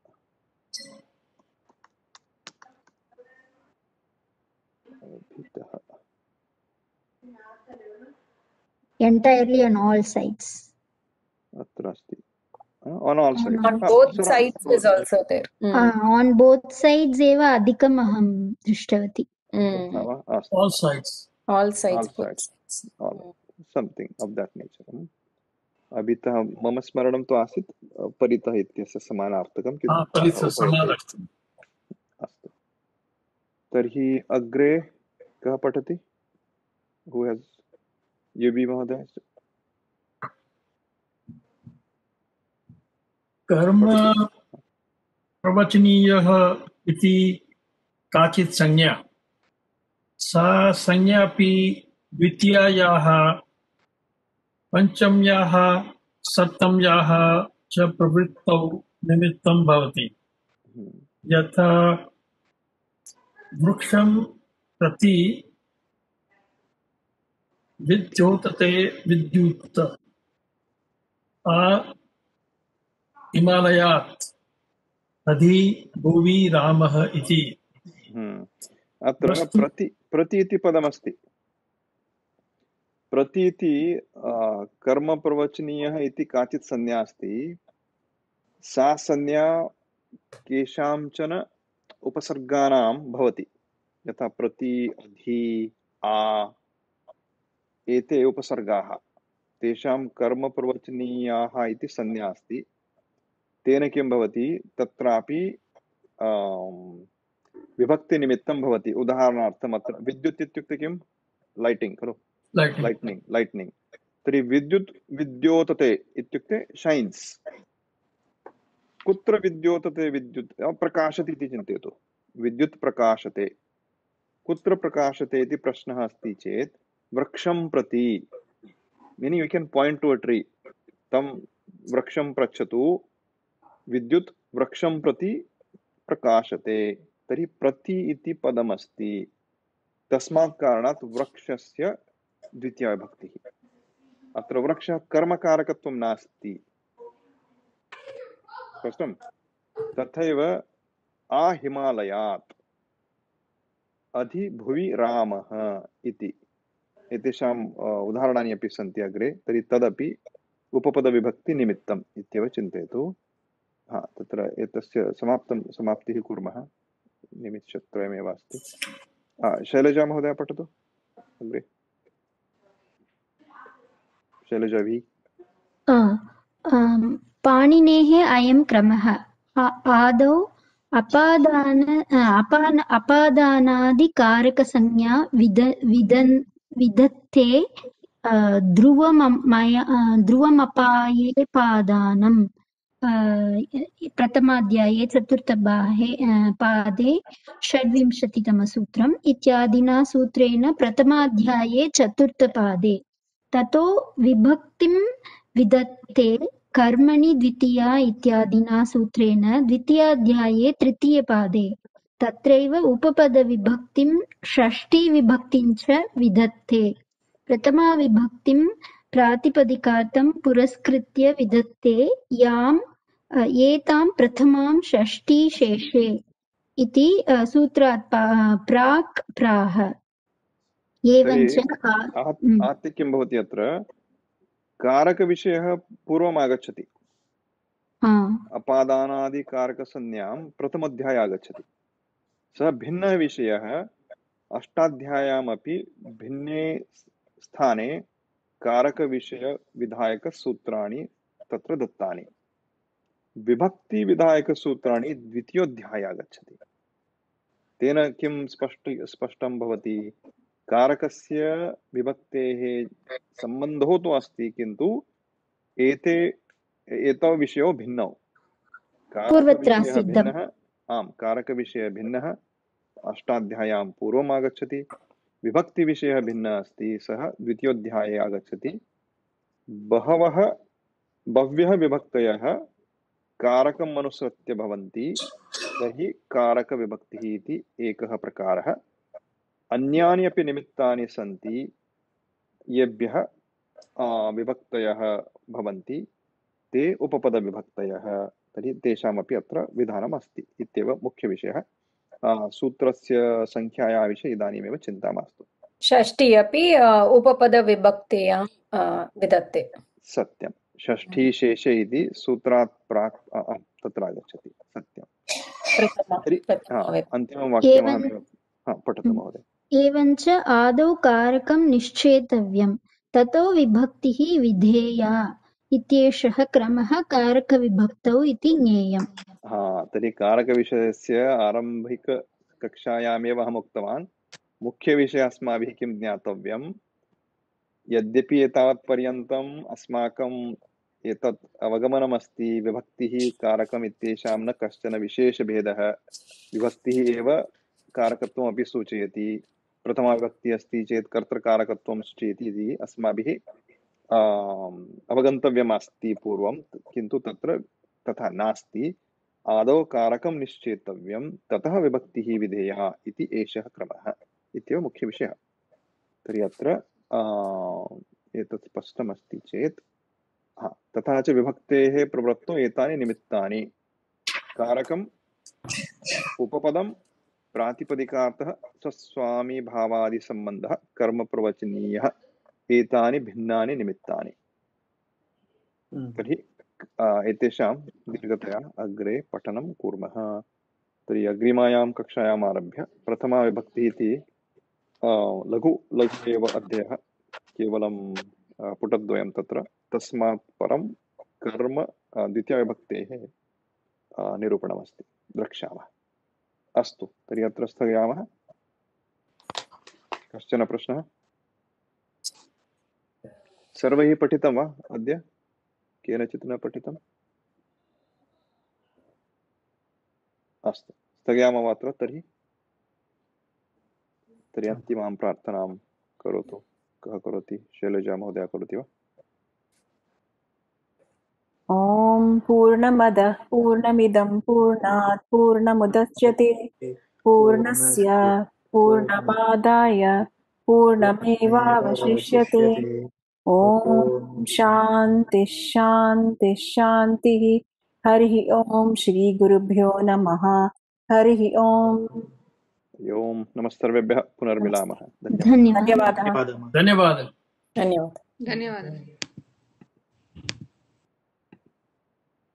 entirely on all sides अत्र अस्ति on all sides on both sides is also there on both sides एव अधिकम् अहं दृष्टवती all sides something of that nature अभितः मम स्मरणं तु आसीत् परितः इत्यस्य समानार्थकं समानार्थकम् अस्तु तर्हि अग्रे कः पठति who has युबि महोदय कर्म प्रवचनीयः इति काचित् संज्ञा सा संज्ञा अपि द्वितीयायाः पञ्चम्याः सप्तम्याः च प्रवृत्तौ निमित्तं भवति यथा वृक्षं प्रति विद्योतते विद्युत् हिमालयात् अधि भुवि रामः इति अत्र प्रति इति पदमस्ति प्रति इति कर्म प्रवचनीयः इति काचित् संज्ञा अस्ति सा संज्ञा केषांचन उपसर्गाणां भवति यथा प्रति अधि आ एते उपसर्गाः तेषां कर्म प्रवचनीयाः इति संज्ञा अस्ति तेन किं भवति तत्रापि विभक्तिनिमित्तं भवति। उदाहरणार्थम् अत्र विद्युत् इत्युक्ते किं? लैटिङ्ग् खलु, Lightning. लैट्निङ्ग्। तर्हि विद्युत् विद्योतते इत्युक्ते शैन्स्। कुत्र विद्योतते? विद्युत् प्रकाशति इति चिन्तयतु। विद्युत् प्रकाशते, कुत्र प्रकाशते इति प्रश्नः अस्ति चेत् वृक्षं प्रति, meaning you can point to a tree, तं वृक्षं पृच्छतु, विद्युत् वृक्षं प्रति प्रकाशते। तर्हि प्रति इति पदमस्ति, तस्मात् कारणात् वृक्षस्य द्वितीया विभक्तिः। अत्र वृक्षः कर्मकारकत्वं नास्ति, स्पष्टं? तथैव आ हिमालयात्, अधिभुवि रामः इति, एतेषाम् उदाहरणानि अपि सन्ति अग्रे। तर्हि तदपि उपपदविभक्तिनिमित्तम् इत्येव चिन्तयतु। हा, तत्र एतस्य समाप्तिः कुर्मः, निमिषत्रयमेव अस्ति। शैलजा महोदय पठतु अग्रे। शैलजा भि। पाणिनेः अयं क्रमः आदौ अपादानादिकारकसंज्ञा विधत्ते ध्रुवमपाये पादानम् प्रथमाध्याये पादे 26तमसूत्रम् इत्यादिना सूत्रेण प्रथमाध्याये 4 पादे ततो विभक्तिं विधत्ते कर्मणि द्वितीया इत्यादिना सूत्रेण द्वितीयाध्याये 3 पादे तत्रैव उपपदविभक्तिं षष्ठीविभक्तिं च विधत्ते प्रथमाविभक्तिं प्रातिपदिकार्थं पुरस्कृत्य विधत्ते एतां प्रथमां षष्ठी शेषे इति सूत्रात् प्राक् प्राह एवञ्च आहत्य किं भवति? अत्र कारकविषयः पूर्वम् आगच्छति, अपादानादिकारकसंज्ञां प्रथमाध्याये आगच्छति। सः भिन्नः विषयः अष्टाध्याय्यामपि भिन्ने स्थाने कारकविषयविधायकसूत्राणि तत्र दत्तानि। विभक्तिविधायकसूत्राणि द्वितीयोऽध्याये आगच्छति। तेन किं स्पष्टं भवति? कारकस्य विभक्तेः सम्बन्धो तु अस्ति, किन्तु एतौ विषयौ भिन्नौ। कारकविषयः भिन्नः, आम्, कारकविषयः भिन्नः अष्टाध्याय्यां पूर्वम् आगच्छति। विभक्तिविषयः भिन्नः अस्ति, सः द्वितीयोऽध्याये आगच्छति। बह्व्यः विभक्तयः कारकम् अनुसृत्य भवन्ति, तर्हि कारकविभक्तिः इति एकः प्रकारः। अन्यानि अपि निमित्तानि सन्ति येभ्यः विभक्तयः भवन्ति, ते उपपदविभक्तयः, तर्हि तेषामपि अत्र विधानम् अस्ति इत्येव मुख्यविषयः। सूत्रस्य संख्यायाः विषये इदानीमेव चिन्ता मास्तु। षष्ठी अपि उपपदविभक्त्या विधत्ते। सत्यं, षष्ठी शेषे इति सूत्रात् प्राक् तत्र आगच्छति। सत्यं। अन्तिमं वाक्यम् पठतु महोदय। एवञ्च आदौ कारकं निश्चेतव्यं ततो विभक्तिः विधेया इत्येषः क्रमः कारकविभक्तौ इति ज्ञेयम्। तर्हि कारकविषयस्य आरम्भिककक्षायामेव अहम् उक्तवान्, मुख्यविषयः अस्माभिः किं ज्ञातव्यं। यद्यपि एतावत्पर्यन्तम् अस्माकम् एतत् अवगमनमस्ति, विभक्तिः कारकम् इत्येषां न कश्चन विशेषभेदः, विभक्तिः एव कारकत्वमपि सूचयति। प्रथमा विभक्तिः अस्ति चेत् कर्तृकारकत्वं सूचयति इति अस्माभिः अवगन्तव्यमस्ति पूर्वं, किन्तु तत्र तथा नास्ति। आदौ कारकं निश्चेतव्यं, ततः विभक्तिः विधेयः इति एषः क्रमः इत्येव मुख्यविषयः। तर्हि अत्र एतत् स्पष्टमस्ति चेत्, तथा च विभक्तेः प्रवृत्तौ एतानि निमित्तानि: कारकम्, उपपदं, प्रातिपदिकार्थः, स्वस्वामिभावादिसम्बन्धः, कर्मप्रवचनीयः, एतानि भिन्नानि निमित्तानि। तर्हि एतेषां दीर्घतया अग्रे पठनं कुर्मः। तर्हि अग्रिमायां कक्षायाम् आरभ्य प्रथमा विभक्तिः इति लघु एव अध्यायः, केवलं पुटद्वयं तत्र। तस्मात् परं कर्म द्वितीयाविभक्तेः निरूपणमस्ति, द्रक्ष्यामः। अस्तु तर्हि अत्र स्थगयामः। कश्चन प्रश्नः? सर्वैः पठितं वा अद्य? केनचित् न पठितम्? अस्तु स्थगयामः वा अत्र तर्हि? तर्हि अन्तिमां प्रार्थनां करोतु। कः करोति? शैलजा महोदया करोति वा? ॐ पूर्णमदः पूर्णमिदं पूर्णात् पूर्णमुदच्यते पूर्णस्य पूर्णमादाय पूर्णमेवावशिष्यते। ॐ शान्ति शान्ति शान्तिः। हरिः ॐ श्रीगुरुभ्यो नमः। हरिः ॐ। ओम नमः सर्वेभ्यः। पुनर्मिलामः। धन्यवादः। धन्यवादः। धन्यवादः। धन्यवादः। धन्यवादः।